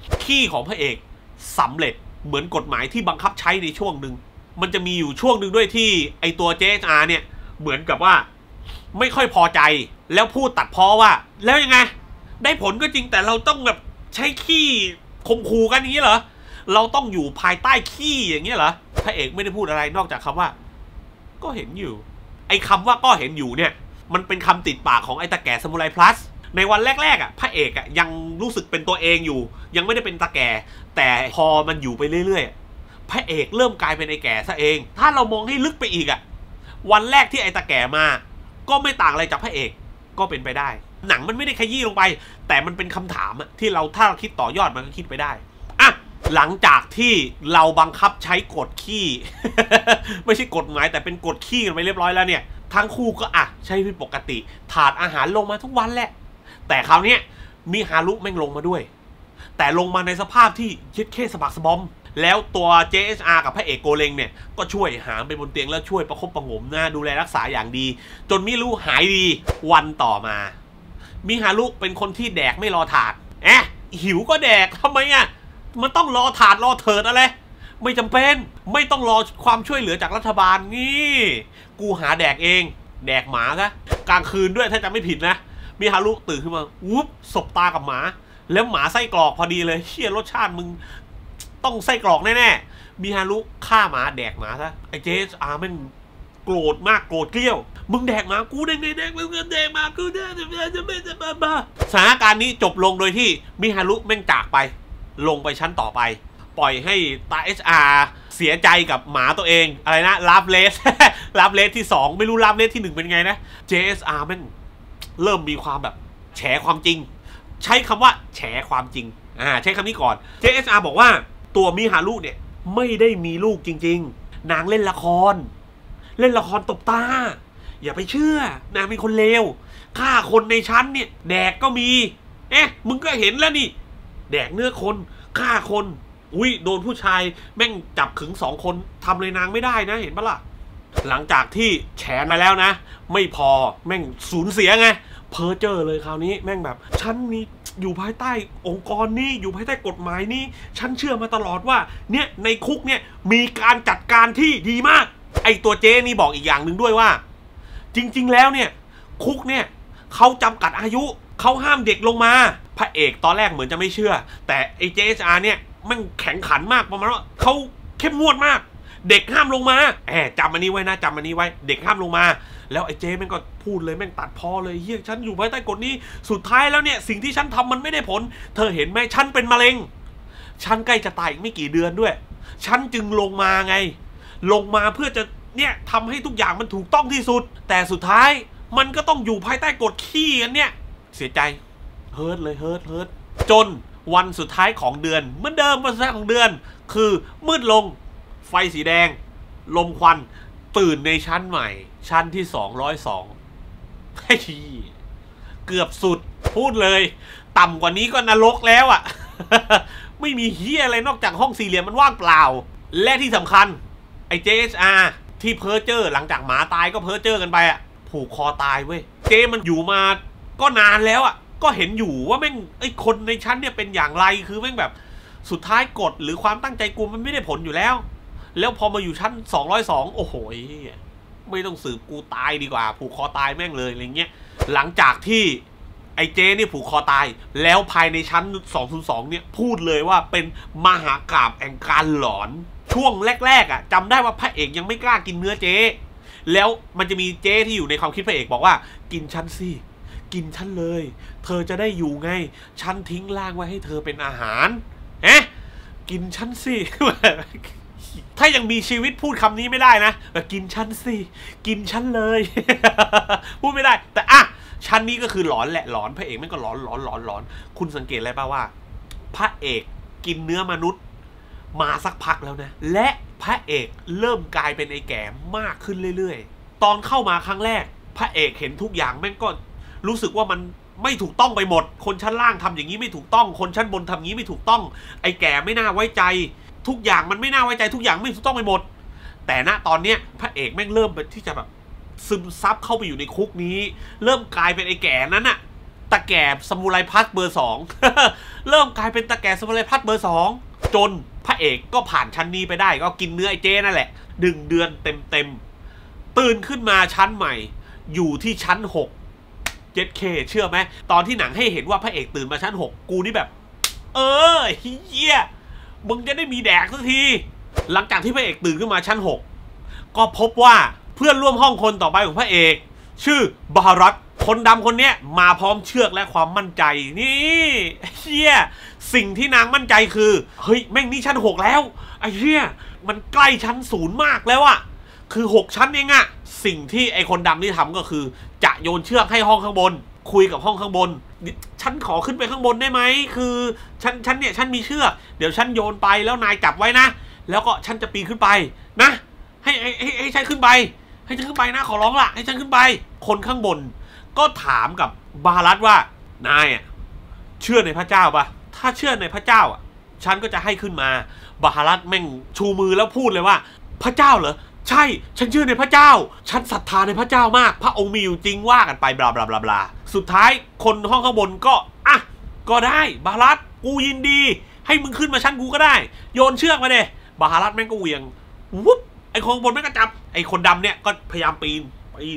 ขี้ของพระเอกสำเร็จเหมือนกฎหมายที่บังคับใช้ในช่วงหนึ่งมันจะมีอยู่ช่วงหนึ่งด้วยที่ไอตัว JSR เนี่ยเหมือนกับว่าไม่ค่อยพอใจแล้วพูดตัดพ้อว่าแล้วยังไงได้ผลก็จริงแต่เราต้องแบบใช้ขี้ข่มขู่กันอย่างนี้เหรอเราต้องอยู่ภายใต้ขี้อย่างเงี้ยเหรอพระเอกไม่ได้พูดอะไรนอกจากคำว่าก็เห็นอยู่ไอ้คำว่าก็เห็นอยู่เนี่ยมันเป็นคำติดปากของไอ้ตาแก่ซามูไรพลัสในวันแรกๆอ่ะพระเอกอ่ะยังรู้สึกเป็นตัวเองอยู่ยังไม่ได้เป็นตาแก่แต่พอมันอยู่ไปเรื่อยๆพระเอกเริ่มกลายเป็นไอ้แก่ซะเองถ้าเรามองให้ลึกไปอีกอ่ะวันแรกที่ไอ้ตาแก่มาก็ไม่ต่างอะไรจากพระเอกก็เป็นไปได้หนังมันไม่ได้ขยี้ลงไปแต่มันเป็นคำถามที่เราถ้าเราคิดต่อยอดมันก็คิดไปได้อ่ะหลังจากที่เราบังคับใช้กฎขี้ ไม่ใช่กฎหมายแต่เป็นกฎขี้กันไปเรียบร้อยแล้วเนี่ยทั้งคู่ก็ใช้ชีวิตปกติถาดอาหารลงมาทุกวันแหละแต่คราวนี้มีฮารุแม่งลงมาด้วยแต่ลงมาในสภาพที่ยึดเข้สะบักสะบอมแล้วตัว JSR กับพระเอกโกเลงเนี่ยก็ช่วยหามไปบนเตียงแล้วช่วยประคบประหงมนะดูแลรักษาอย่างดีจนมิรุหายดีวันต่อมามิฮารุเป็นคนที่แดกไม่รอถาดหิวก็แดกทำไมมันต้องรอถาดรอเถิดอะไรไม่จำเป็นไม่ต้องรอความช่วยเหลือจากรัฐบาลนี่กูหาแดกเองแดกหมาซะกลางคืนด้วยถ้าจำไม่ผิดนะมิฮารุตื่นขึ้นมาวุบสบตากับหมาแล้วหมาไส้กรอกพอดีเลยเชี่ยรสชาติมึงต้องไส้กรอกแน่ๆมิฮารุฆ่าหมาแดกหมาซะไอ้JSRมันโกรธมากโกรธเกลี้ยวมึงแดกหมากูได้ไงแดกมึงแดกหมากูได้จะไม่บ้าสถานการณ์นี้จบลงโดยที่มิฮารุแม่งจากไปลงไปชั้นต่อไปปล่อยให้ตา HR เสียใจกับหมาตัวเองอะไรนะลาฟเลส ลาฟเลสที่2ไม่รู้ลาฟเลสที่1เป็นไงนะ JSR แม่งเริ่มมีความแบบแฉความจริงใช้คำว่าแฉความจริงใช้คำนี้ก่อน JSR บอกว่าตัวมิฮารุเนี่ยไม่ได้มีลูกจริงๆนางเล่นละครตบตาอย่าไปเชื่อนางเป็นคนเลวฆ่าคนในชั้นเนี่ยแดกก็มีมึงก็เห็นแล้วนี่แดกเนื้อคนฆ่าคนโดนผู้ชายแม่งจับขึง2 คนทำเลยนางไม่ได้นะเห็นปะล่ะหลังจากที่แฉมาแล้วนะไม่พอแม่งสูญเสียไงเพ้อเจ้อเลยคราวนี้แม่งแบบฉันนี่อยู่ภายใต้องค์กรนี้อยู่ภายใต้กฎหมายนี้ฉันเชื่อมาตลอดว่าเนี่ยในคุกเนี่ยมีการจัดการที่ดีมากไอตัวเจนี่บอกอีกอย่างหนึ่งด้วยว่าจริงๆแล้วเนี่ยคุกเนี่ยเขาจำกัดอายุเขาห้ามเด็กลงมาพระเอกตอนแรกเหมือนจะไม่เชื่อแต่ไอJSRเนี่ยมันแข็งขันมากประมาณว่าเขาเข้มงวดมากเด็กห้ามลงมาจำอันนี้ไว้นะจำอันนี้ไว้เด็กห้ามลงมาแล้วไอ้เจแม่งก็พูดเลยแม่งตัดพ้อเลยเฮียฉันอยู่ภายใต้กฎนี้สุดท้ายแล้วเนี่ยสิ่งที่ฉันทำมันไม่ได้ผลเธอเห็นไหมฉันเป็นมะเร็งฉันใกล้จะตายอีกไม่กี่เดือนด้วยฉันจึงลงมาไงลงมาเพื่อจะเนี่ยทำให้ทุกอย่างมันถูกต้องที่สุดแต่สุดท้ายมันก็ต้องอยู่ภายใต้กฎขี้กันเนี่ยเสียใจเฮิร์ตเลยเฮิร์ตจนวันสุดท้ายของเดือนเหมือนเดิมวันสุดท้ายของเดือนคือมืดลงไฟสีแดงลมควันตื่นในชั้นใหม่ชั้นที่202เกือบสุดพูดเลยต่ำกว่านี้ก็นรกแล้วไม่มีเฮียอะไรนอกจากห้องสี่เหลี่ยมมันว่างเปล่าและที่สำคัญไอ้ JSR ที่เพ้อเจ้อหลังจากหมาตายก็เพ้อเจ้อกันไปผูกคอตายเว้ยเจมันอยู่มาก็นานแล้วก็เห็นอยู่ว่าแม่งไอ้คนในชั้นเนี่ยเป็นอย่างไรคือแม่งแบบสุดท้ายกฎหรือความตั้งใจกูมันไม่ได้ผลอยู่แล้วพอมาอยู่ชั้น202โอ้โหไม่ต้องสืบกูตายดีกว่าผูกคอตายแม่งเลยอะไรเงี้ยหลังจากที่ไอ้เจนี่ผูกคอตายแล้วภายในชั้น202เนี่ยพูดเลยว่าเป็นมหากาพย์แห่งการหลอนช่วงแรกจำได้ว่าพระเอกยังไม่กล้ากินเนื้อเจแล้วมันจะมีเจที่อยู่ในความคิดพระเอกบอกว่ากินฉันสิกินฉันเลยเธอจะได้อยู่ไงฉันทิ้งร่างไว้ให้เธอเป็นอาหารกินฉันสิถ้ายังมีชีวิตพูดคำนี้ไม่ได้นะกินฉันสิกินฉันเลย พูดไม่ได้แต่ชั้นนี้ก็คือหลอนแหละหลอนพระเอกมันก็หลอนคุณสังเกตอะไรป่ะว่าพระเอกกินเนื้อมนุษย์มาสักพักแล้วนะและพระเอกเริ่มกลายเป็นไอ้แก่มากขึ้นเรื่อยๆตอนเข้ามาครั้งแรกพระเอกเห็นทุกอย่างแม่งก็รู้สึกว่ามันไม่ถูกต้องไปหมดคนชั้นล่างทำอย่างนี้ไม่ถูกต้องคนชั้นบนทำอย่างนี้ไม่ถูกต้องไอ้แก่ไม่น่าไว้ใจทุกอย่างมันไม่น่าไว้ใจทุกอย่างไม่ถูกต้องไปหมดแต่ณตอนเนี้ยพระเอกแม่งเริ่มที่จะแบบซึมซับเข้าไปอยู่ในคุกนี้เริ่มกลายเป็นไอ้แก่นั้นตะแก่ซามูไรพัทเบอร์2 เริ่มกลายเป็นตะแก่ซามูไรพัทเบอร์2จนพระเอกก็ผ่านชั้นนี้ไปได้ก็กินเนื้อไอ้เจนั่นแหละ1 เดือนเต็มตื่นขึ้นมาชั้นใหม่อยู่ที่ชั้น6 7K เชื่อไหมตอนที่หนังให้เห็นว่าพระเอกตื่นมาชั้น6กูนี่แบบเฮียมึงจะได้มีแดกสักทีหลังจากที่พระเอกตื่นขึ้นมาชั้น6ก็พบว่าเพื่อนร่วมห้องคนต่อไปของพระเอกชื่อบารัตคนดำคนนี้มาพร้อมเชือกและความมั่นใจนี่เฮียสิ่งที่นางมั่นใจคือเฮ้ยแม่งนี่ชั้น6แล้วไอ้เฮียมันใกล้ชั้น0มากแล้วอะคือ6ชั้นเองอะสิ่งที่ไอ้คนดำนี่ทำก็คือจะโยนเชือกให้ห้องข้างบนคุยกับห้องข้างบนฉันขอขึ้นไปข้างบนได้ไหมคือฉันเนี่ยฉันมีเชือกเดี๋ยวฉันโยนไปแล้วนายจับไว้นะแล้วก็ฉันจะปีนขึ้นไปนะให้ฉันขึ้นไปให้ฉันขึ้นไปนะขอร้องล่ะให้ฉันขึ้นไปคนข้างบนก็ถามกับบารัตว่านายอ่ะเชื่อในพระเจ้าปะถ้าเชื่อในพระเจ้าอ่ะฉันก็จะให้ขึ้นมาบารัตแม่งชูมือแล้วพูดเลยว่าพระเจ้าเหรอใช่ฉันเชื่อในพระเจ้าฉันศรัทธาในพระเจ้ามากพระองค์มีอยู่จริงว่ากันไปบลาบลาบลาบลาสุดท้ายคนห้องข้างบนก็อ่ะก็ได้บารัตกูยินดีให้มึงขึ้นมาชั้นกูก็ได้โยนเชือกมาเดบารัตแม่งก็เหวี่ยงวุ๊บไอ้คนบนแม่งก็จับไอ้คนดำเนี่ยก็พยายามปีน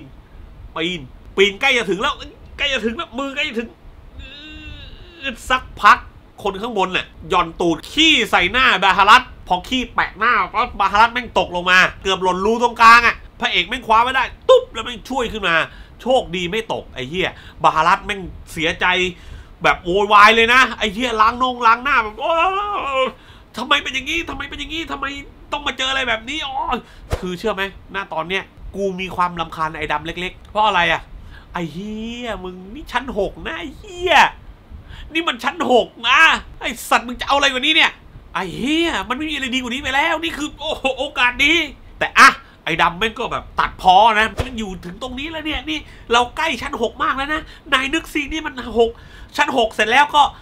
ใกล้จะถึงแล้วมือใกล้จะถึงสักพักคนข้างบนเนี่ยหย่อนตูดขี้ใส่หน้าบารัตพอขี้แปะหน้าก็บารัตแม่งตกลงมาเกือบหล่นรูตรงกลางอ่ะพระเอกแม่งคว้าไม่ได้ตุ๊บแล้วแม่งช่วยขึ้นมาโชคดีไม่ตกไอ้เหี้ยบารัตแม่งเสียใจแบบโวยวายเลยนะไอ้เหี้ยล้างหน้าแบบโอ้ทำไมเป็นอย่างนี้ทำไมต้องมาเจออะไรแบบนี้อ๋อคือเชื่อไหมหน้าตอนเนี้ยกูมีความรำคาญไอ้ดำเล็กๆเพราะอะไรอ่ะไอ้เหี้ยมึงนี่ชั้น6นะไอ้เหี้ยนี่มันชั้น6นะไอ้สัตว์มึงจะเอาอะไรกว่านี้เนี่ยไอ้เหี้ยมันไม่มีอะไรดีกว่านี้ไปแล้วนี่คือโอกาสดีแต่อะไอ้ดำแม่งก็แบบตัดพอนะมันอยู่ถึงตรงนี้แล้วเนี่ยนี่เราใกล้ชั้น6มากแล้วนะนายนึกสินี่มัน6ชั้น6เสร็จแล้วก็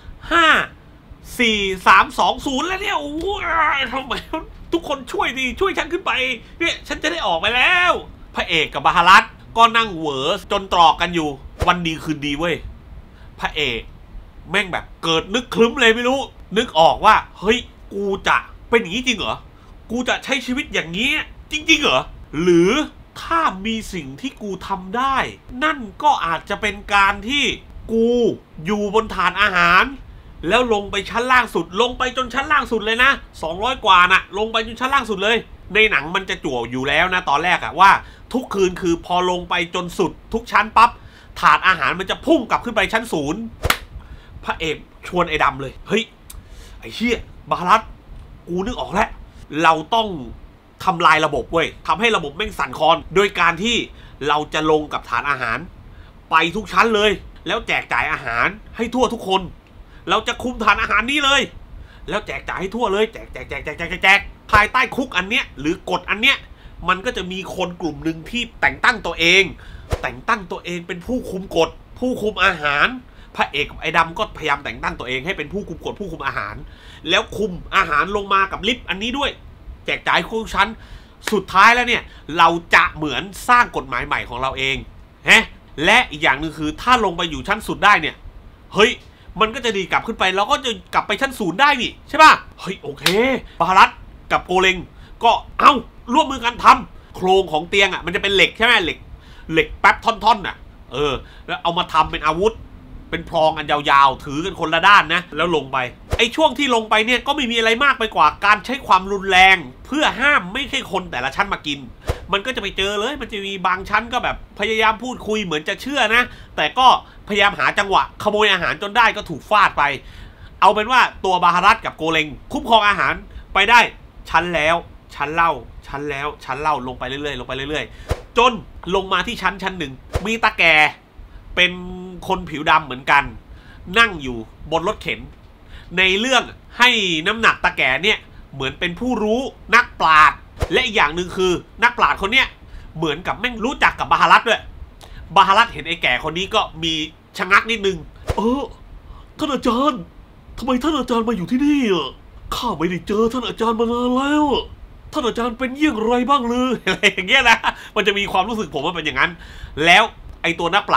5 4 3 2 0แล้วเนี่ยโอ้ยทำไมทุกคนช่วยฉันขึ้นไปเนี่ยฉันจะได้ออกไปแล้วพระเอกกับบารัตก็นั่งเหวอจนตรอกกันอยู่วันดีคืนดีเว้ยพระเอกแม่งแบบเกิดนึกคลึ้มเลยไม่รู้นึกออกว่าเฮ้ยกูจะเป็นอย่างนี้จริงเหรอกูจะใช้ชีวิตอย่างนี้จริงเหรอหรือถ้ามีสิ่งที่กูทำได้นั่นก็อาจจะเป็นการที่กูอยู่บนฐานอาหารแล้วลงไปชั้นล่างสุดลงไปจนชั้นล่างสุดเลยนะ200 กว่าน่ะลงไปจนชั้นล่างสุดเลยในหนังมันจะจั่วอยู่แล้วนะตอนแรกอะว่าทุกคืนคือพอลงไปจนสุดทุกชั้นปั๊บถาดอาหารมันจะพุ่งกลับขึ้นไปชั้น0พระเอกชวนไอ้ดำเลยเฮ้ยไอ้เหี้ยบารัตกูนึกออกแล้วเราต้องทำลายระบบเว้ยทำให้ระบบแม่งสั่นคลอนโดยการที่เราจะลงกับฐานอาหารไปทุกชั้นเลยแล้วแจกจ่ายอาหารให้ทั่วทุกคนเราจะคุมฐานอาหารนี้เลยแล้วแจกจ่ายให้ทั่วเลยแจกภายใต้คุกอันเนี้ยหรือกฎอันเนี้ยมันก็จะมีคนกลุ่มหนึ่งที่แต่งตั้งตัวเองเป็นผู้คุมกฎผู้คุมอาหารพระเอกไอ้ดำก็พยายามแต่งตั้งตัวเองให้เป็นผู้คุมกฎผู้คุมอาหารแล้วคุมอาหารลงมากับลิฟต์อันนี้ด้วยแจกจ่ายคู่ชั้นสุดท้ายแล้วเนี่ยเราจะเหมือนสร้างกฎหมายใหม่ของเราเองและอีกอย่างหนึ่งคือถ้าลงไปอยู่ชั้นสุดได้เนี่ยเฮ้ยมันก็จะดีกลับขึ้นไปเราก็จะกลับไปชั้น0ได้นี่ใช่ป่ะเฮ้ยโอเคบารัตกับโกเลงก็ร่วมมือกันทำโครงของเตียงอ่ะมันจะเป็นเหล็กใช่ไหมเหล็กแป๊บท่อนๆน่ะแล้วเอามาทำเป็นอาวุธเป็นพลองอันยาวๆถือกันคนละด้านนะแล้วลงไปไอ้ช่วงที่ลงไปเนี่ยก็ไม่มีอะไรมากไปกว่าการใช้ความรุนแรงเพื่อห้ามไม่ให้คนแต่ละชั้นมากินมันก็จะไปเจอเลยมันจะมีบางชั้นก็แบบพยายามพูดคุยเหมือนจะเชื่อนะแต่ก็พยายามหาจังหวะขโมยอาหารจนได้ก็ถูกฟาดไปเอาเป็นว่าตัวบารัตกับโกเลงคุ้มครองอาหารไปได้ชั้นแล้วชั้นเล่าชั้นแล้วชั้นเล่าลงไปเรื่อยๆจนลงมาที่ชั้นหนึ่งมีตาแก่เป็นคนผิวดำเหมือนกันนั่งอยู่บนรถเข็นในเรื่องให้น้ำหนักตาแก่เนี่ยเหมือนเป็นผู้รู้นักปราชญ์และอีกอย่างหนึ่งคือนักปราชญ์คนเนี้ยเหมือนกับแม่งรู้จักกับบารัตด้วยบารัตเห็นไอ้แก่คนนี้ก็มีชะงักนิดนึงท่านอาจารย์ทำไมท่านอาจารย์มาอยู่ที่นี่ข้าไม่ได้เจอท่านอาจารย์มานานแล้วท่านอาจารย์เป็นเยี่ยงไรบ้างเลยอะไรอย่างเงี้ยนะมันจะมีความรู้สึกผมว่าเป็นอย่างนั้นแล้วไอ้ตัวนักปราชญ์เนี่ย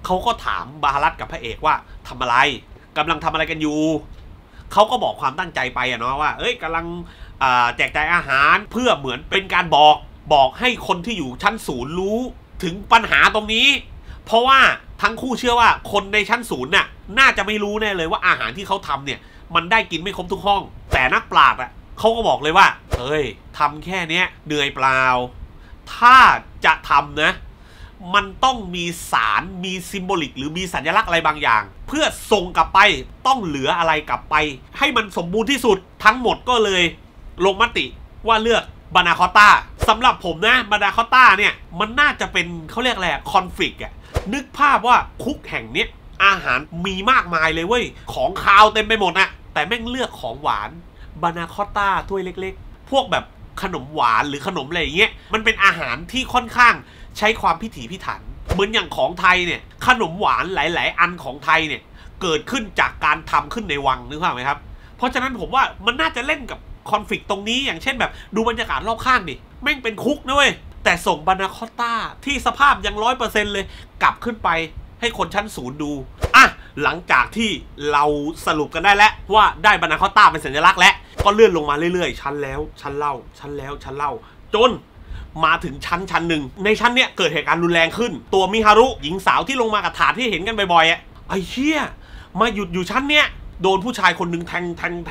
เขาก็ถามบารัตกับพระเอกว่าทำอะไรกำลังทำอะไรกันอยู่เขาก็บอกความตั้งใจไปอะเนาะว่าเอ้ยกำลังแจกจ่ายอาหารเพื่อเหมือนเป็นการบอกให้คนที่อยู่ชั้นศูนย์รู้ถึงปัญหาตรงนี้เพราะว่าทั้งคู่เชื่อว่าคนในชั้นศูนย์น่ะน่าจะไม่รู้แน่เลยว่าอาหารที่เขาทำเนี่ยมันได้กินไม่ครบทุกห้องแต่นักปราชญ์อ่ะเขาก็บอกเลยว่าเฮ้ยทำแค่เนี้ยเหนื่อยเปล่าถ้าจะทำนะมันต้องมีสารมีซิมโบลิกหรือมีสัญลักษณ์อะไรบางอย่างเพื่อส่งกลับไปต้องเหลืออะไรกลับไปให้มันสมบูรณ์ที่สุดทั้งหมดก็เลยลงมติว่าเลือกบานาคอตตาสำหรับผมนะบานาคอตตาเนี่ยมันน่าจะเป็นเขาเรียกอะไรคอนฟลิกต์อะนึกภาพว่าคุกแห่งเนี้ยอาหารมีมากมายเลยเว้ยของคาวเต็มไปหมดอะแต่แม่งเลือกของหวานบานาคอตตาถ้วยเล็กๆพวกแบบขนมหวานหรือขนมอะไรอย่างเงี้ยมันเป็นอาหารที่ค่อนข้างใช้ความพิถีพิถันเหมือนอย่างของไทยเนี่ยขนมหวานหลายๆอันของไทยเนี่ยเกิดขึ้นจากการทำขึ้นในวังนึกภาพไหมครับเพราะฉะนั้นผมว่ามันน่าจะเล่นกับคอนฟลิกต์ตรงนี้อย่างเช่นแบบดูบรรยากาศรอบข้างดิแม่งเป็นคุกนะเว้ยแต่ส่งบานาคอตตาที่สภาพยัง100%เลยกลับขึ้นไปให้คนชั้นศูนย์ดูอ่ะหลังจากที่เราสรุปกันได้แล้วว่าได้บานาคอตตาเป็นสัญลักษณ์และก็เลื่อนลงมาเรื่อยๆชั้นแล้วชั้นเล่าชั้นแล้วชั้นเล่าจนมาถึงชั้นหนึ่งในชั้นเนี้ยเกิดเหตุการณ์รุนแรงขึ้นตัวมิฮารุหญิงสาวที่ลงมากับถาดที่เห็นกันบ่อยๆอ่ะไอ้เหี้ยมาหยุดอยู่ชั้นเนี้ยโดนผู้ชายคนหนึ่งแทง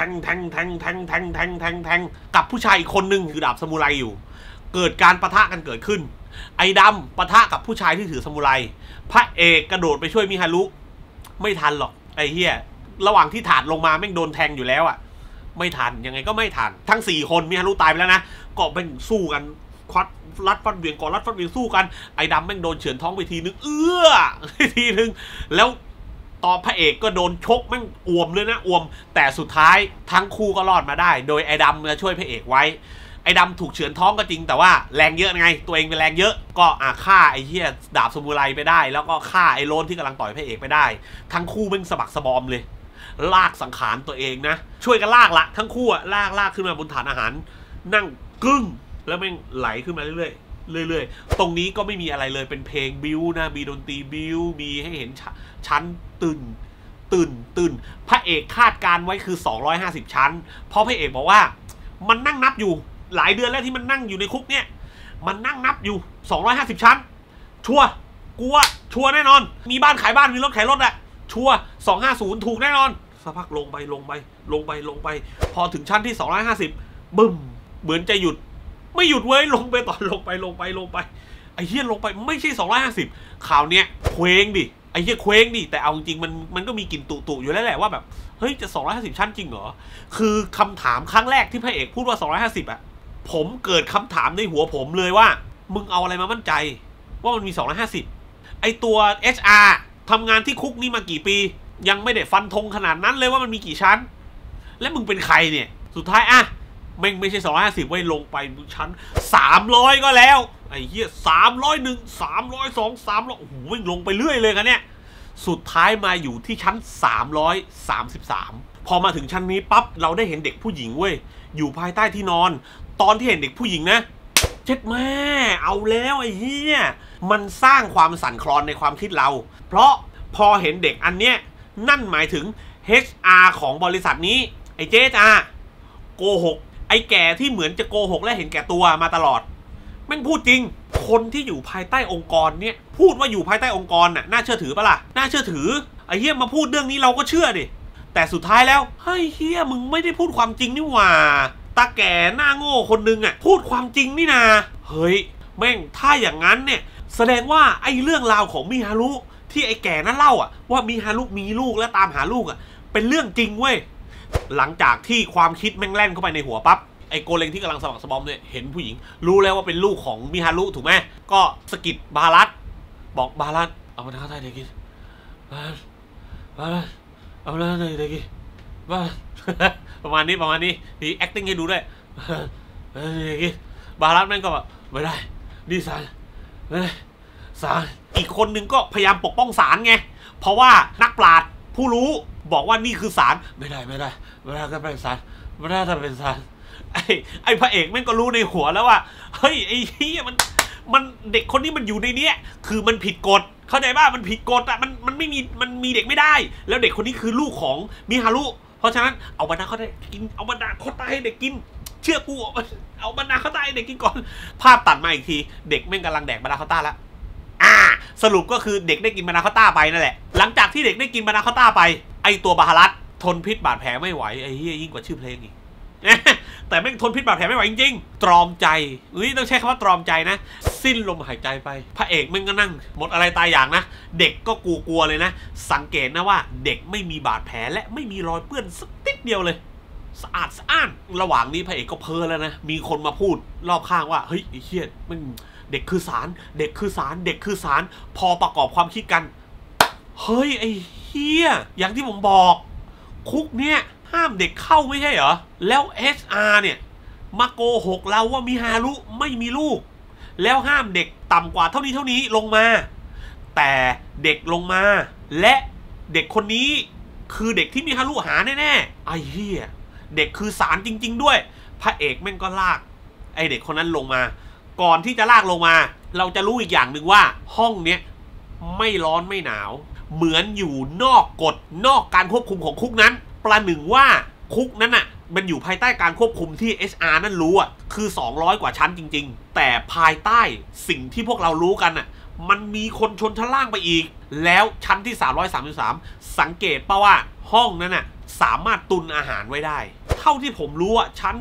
กับผู้ชายอีกคนหนึ่งถือดาบซามูไรอยู่เกิดการปะทะกันเกิดขึ้นไอ้ดำปะทะกับผู้ชายที่ถือซามูไรพระเอกกระโดดไปช่วยมิฮารุไม่ทันหรอกไอ้เหี้ยระหว่างที่ถาดลงมาแม่งโดนแทงอยู่แล้วอ่ะไม่ทันยังไงก็ไม่ทันทั้ง4คนมิฮารุตายไปแล้วนะก็เป็นสู้กันควัดรัดฟัดเวียงก่อนรัดฟัดเวียงสู้กันไอ้ดำแม่งโดนเฉือนท้องไปทีนึงทีนึงแล้วตอนพระเอกก็โดนชกแม่งอ่วมเลยนะอ่วมแต่สุดท้ายทั้งคู่ก็รอดมาได้โดยไอ้ดำมาช่วยพระเอกไว้ไอ้ดำถูกเฉือนท้องก็จริงแต่ว่าแรงเยอะไงตัวเองเป็นแรงเยอะก็ฆ่าไอ้เหี้ยดาบซามูไรไปได้แล้วก็ฆ่าไอ้โลนที่กำลังต่อยพระเอกไปได้ทั้งคู่แม่งสะบักสะบอมเลยลากสังขารตัวเองนะช่วยกันลากละทั้งคู่ลากขึ้นมาบนฐานอาหารนั่งกึ้งแล้วแม่งไหลขึ้นมาเรื่อยๆตรงนี้ก็ไม่มีอะไรเลยเป็นเพลงบิวนะมีดนตรีบิวมีให้เห็นชั้นตื่นพระเอกคาดการไว้คือ250ชั้นเพราะพระเอกบอกว่ามันนั่งนับอยู่หลายเดือนแล้วที่มันนั่งอยู่ในคุกเนี่ยมันนั่งนับอยู่250ชั้นชัวร์กูว่าชัวร์แน่นอนมีบ้านขายบ้านมีรถขายรถอะชัวร์250ถูกแน่นอนสักพักลงไปพอถึงชั้นที่250บึ้มเหมือนจะหยุดไม่หยุดเว้ยลงไปต่อลงไปไอ้เหี้ยลงไปไม่ใช่250ข่าวเนี้ยเคว้งดิไอ้เหี้ยเคว้งดิแต่เอาจริงมันก็มีกลิ่นตุอยู่แล้วแหละว่าแบบเฮ้ยจะ250ชั้นจริงเหรอคือคำถามครั้งแรกที่พระเอกพูดว่า250อ่ะผมเกิดคำถามในหัวผมเลยว่ามึงเอาอะไรมามั่นใจว่ามันมี250ไอตัว HR ทำงานที่คุกนี่มากี่ปียังไม่ได้ฟันธงขนาดนั้นเลยว่ามันมีกี่ชั้นและมึงเป็นใครเนี่ยสุดท้ายไม่ใช่250ไว้ลงไปชั้น300ก็แล้วไอ้เหี้ย301 302 300โอ้โหวิ่งลงไปเรื่อยเลยกันเนี่ยสุดท้ายมาอยู่ที่ชั้น333พอมาถึงชั้นนี้ปั๊บเราได้เห็นเด็กผู้หญิงเว้ยอยู่ภายใต้ที่นอนตอนที่เห็นเด็กผู้หญิงนะเจ็ดแม่เอาแล้วไอ้เหี้ยมันสร้างความสั่นคลอนในความคิดเราเพราะพอเห็นเด็กอันเนี้ยนั่นหมายถึง HR ของบริษัทนี้ไอ้เจ๊จ้าโกหกไอ้แก่ที่เหมือนจะโกหกและเห็นแก่ตัวมาตลอดแม่งพูดจริงคนที่อยู่ภายใต้องค์กรเนี่ยพูดว่าอยู่ภายใต้องค์กรน่ะน่าเชื่อถือปะล่ะน่าเชื่อถือไอ้เฮียมาพูดเรื่องนี้เราก็เชื่อดิแต่สุดท้ายแล้วเฮ้ยเฮียมึงไม่ได้พูดความจริงนี่หว่าตาแก่หน้าโง่คนนึงอ่ะพูดความจริงนี่นาเฮ้ยแม่งถ้าอย่างนั้นเนี่ยแสดงว่าไอ้เรื่องราวของมิฮารุที่ไอ้แก่นั้นเล่าอ่ะว่ามิฮารุมีลูกและตามหาลูกอ่ะเป็นเรื่องจริงเว้ยหลังจากที่ความคิดแม่งแล่นเข้าไปในหัวปั๊บไอ้โกเลงที่กำลังสะบักสะบอมเนี่ยเห็นผู้หญิงรู้แล้วว่าเป็นลูกของมิฮารุถูกไหมก็สกิดบารัสบอกบารัสเอามาท้าทายเด็กกินบารัสเอามาท้าทายเด็กกินบารัสประมาณนี้นี่ acting ให้ดูด้วยบารัสแม่งก็แบบไม่ได้นี่ศาลไม่ได้ศาลอีกคนนึงก็พยายามปกป้องศาลไงเพราะว่านักปราชญ์ผู้รู้บอกว่านี่คือศาลไม่ได้ก็เป็นศาลไม่ได้จะเป็นศาลไอ้พระเอกแม่งก็รู้ในหัวแล้วว่าเฮ้ยไอ้เหี้ยมันเด็กคนนี้มันอยู่ในเนี้ยคือมันผิดกฎเข้าใจป่ะมันผิดกฎอะมันไม่มีมันมีเด็กไม่ได้แล้วเด็กคนนี้คือลูกของมิฮารุเพราะฉะนั้นเอาบรรดาเขาได้กินเอาบรรดาเขาตายให้เด็กกินเชื่อกูเอาบรรดาเขาตายให้เด็กกินก่อนภาพตัดมาอีกทีเด็กแม่งกำลังแดกบรรดาเขาต้าแล้วสรุปก็คือเด็กได้กินบรรดาเขาต้าไปนั่นแหละหลังจากที่เด็กได้กินบรรดาเขาต้าไปไอตัวบาฮารัสทนพิษบาดแผลไม่ไหวไอ้เหี้ยยิ่งกว่าชื่อเพลงอีกแต่แม่งทนพิษบาดแผลไม่ไหวจริงๆตรอมใจต้องใช้คำว่าตรอมใจนะสิ้นลมหายใจไปพระเอกแม่งก็นั่งหมดอะไรตายอย่างนะเด็กก็กลัวเลยนะสังเกตนะว่าเด็กไม่มีบาดแผลและไม่มีรอยเปื้อนสักนิดเดียวเลยสะอาดสะอ้านระหว่างนี้พระเอกก็เพ้อแล้วนะมีคนมาพูดรอบข้างว่าเฮ้ยไอ้เหี้ยมันเด็กคือสารเด็กคือสารเด็กคือสารพอประกอบความคิดกันเฮ้ยไอ้เหี้ยอย่างที่ผมบอกคุกเนี่ยห้ามเด็กเข้าไม่ใช่เหรอแล้ว HR เนี่ยมาโกหกเราว่ามิฮารุไม่มีลูกแล้วห้ามเด็กต่ำกว่าเท่านี้ลงมาแต่เด็กลงมาและเด็กคนนี้คือเด็กที่มิฮารุหาแน่ๆไอ้เหี้ยเด็กคือสารจริงๆด้วยพระเอกแม่งก็ลากไอเด็กคนนั้นลงมาก่อนที่จะลากลงมาเราจะรู้อีกอย่างหนึ่งว่าห้องเนี้ยไม่ร้อนไม่หนาวเหมือนอยู่นอกกฎนอกการควบคุมของคุกนั้นประหนึ่งว่าคุกนั้นน่ะมันอยู่ภายใต้การควบคุมที่ HR นั่นรู้อ่ะคือ200กว่าชั้นจริงๆแต่ภายใต้สิ่งที่พวกเรารู้กันอ่ะมันมีคนชนชั้นล่างไปอีกแล้วชั้นที่333สังเกตป่ะว่าห้องนั้นน่ะสามารถตุนอาหารไว้ได้เท่าที่ผมรู้อ่ะชั้น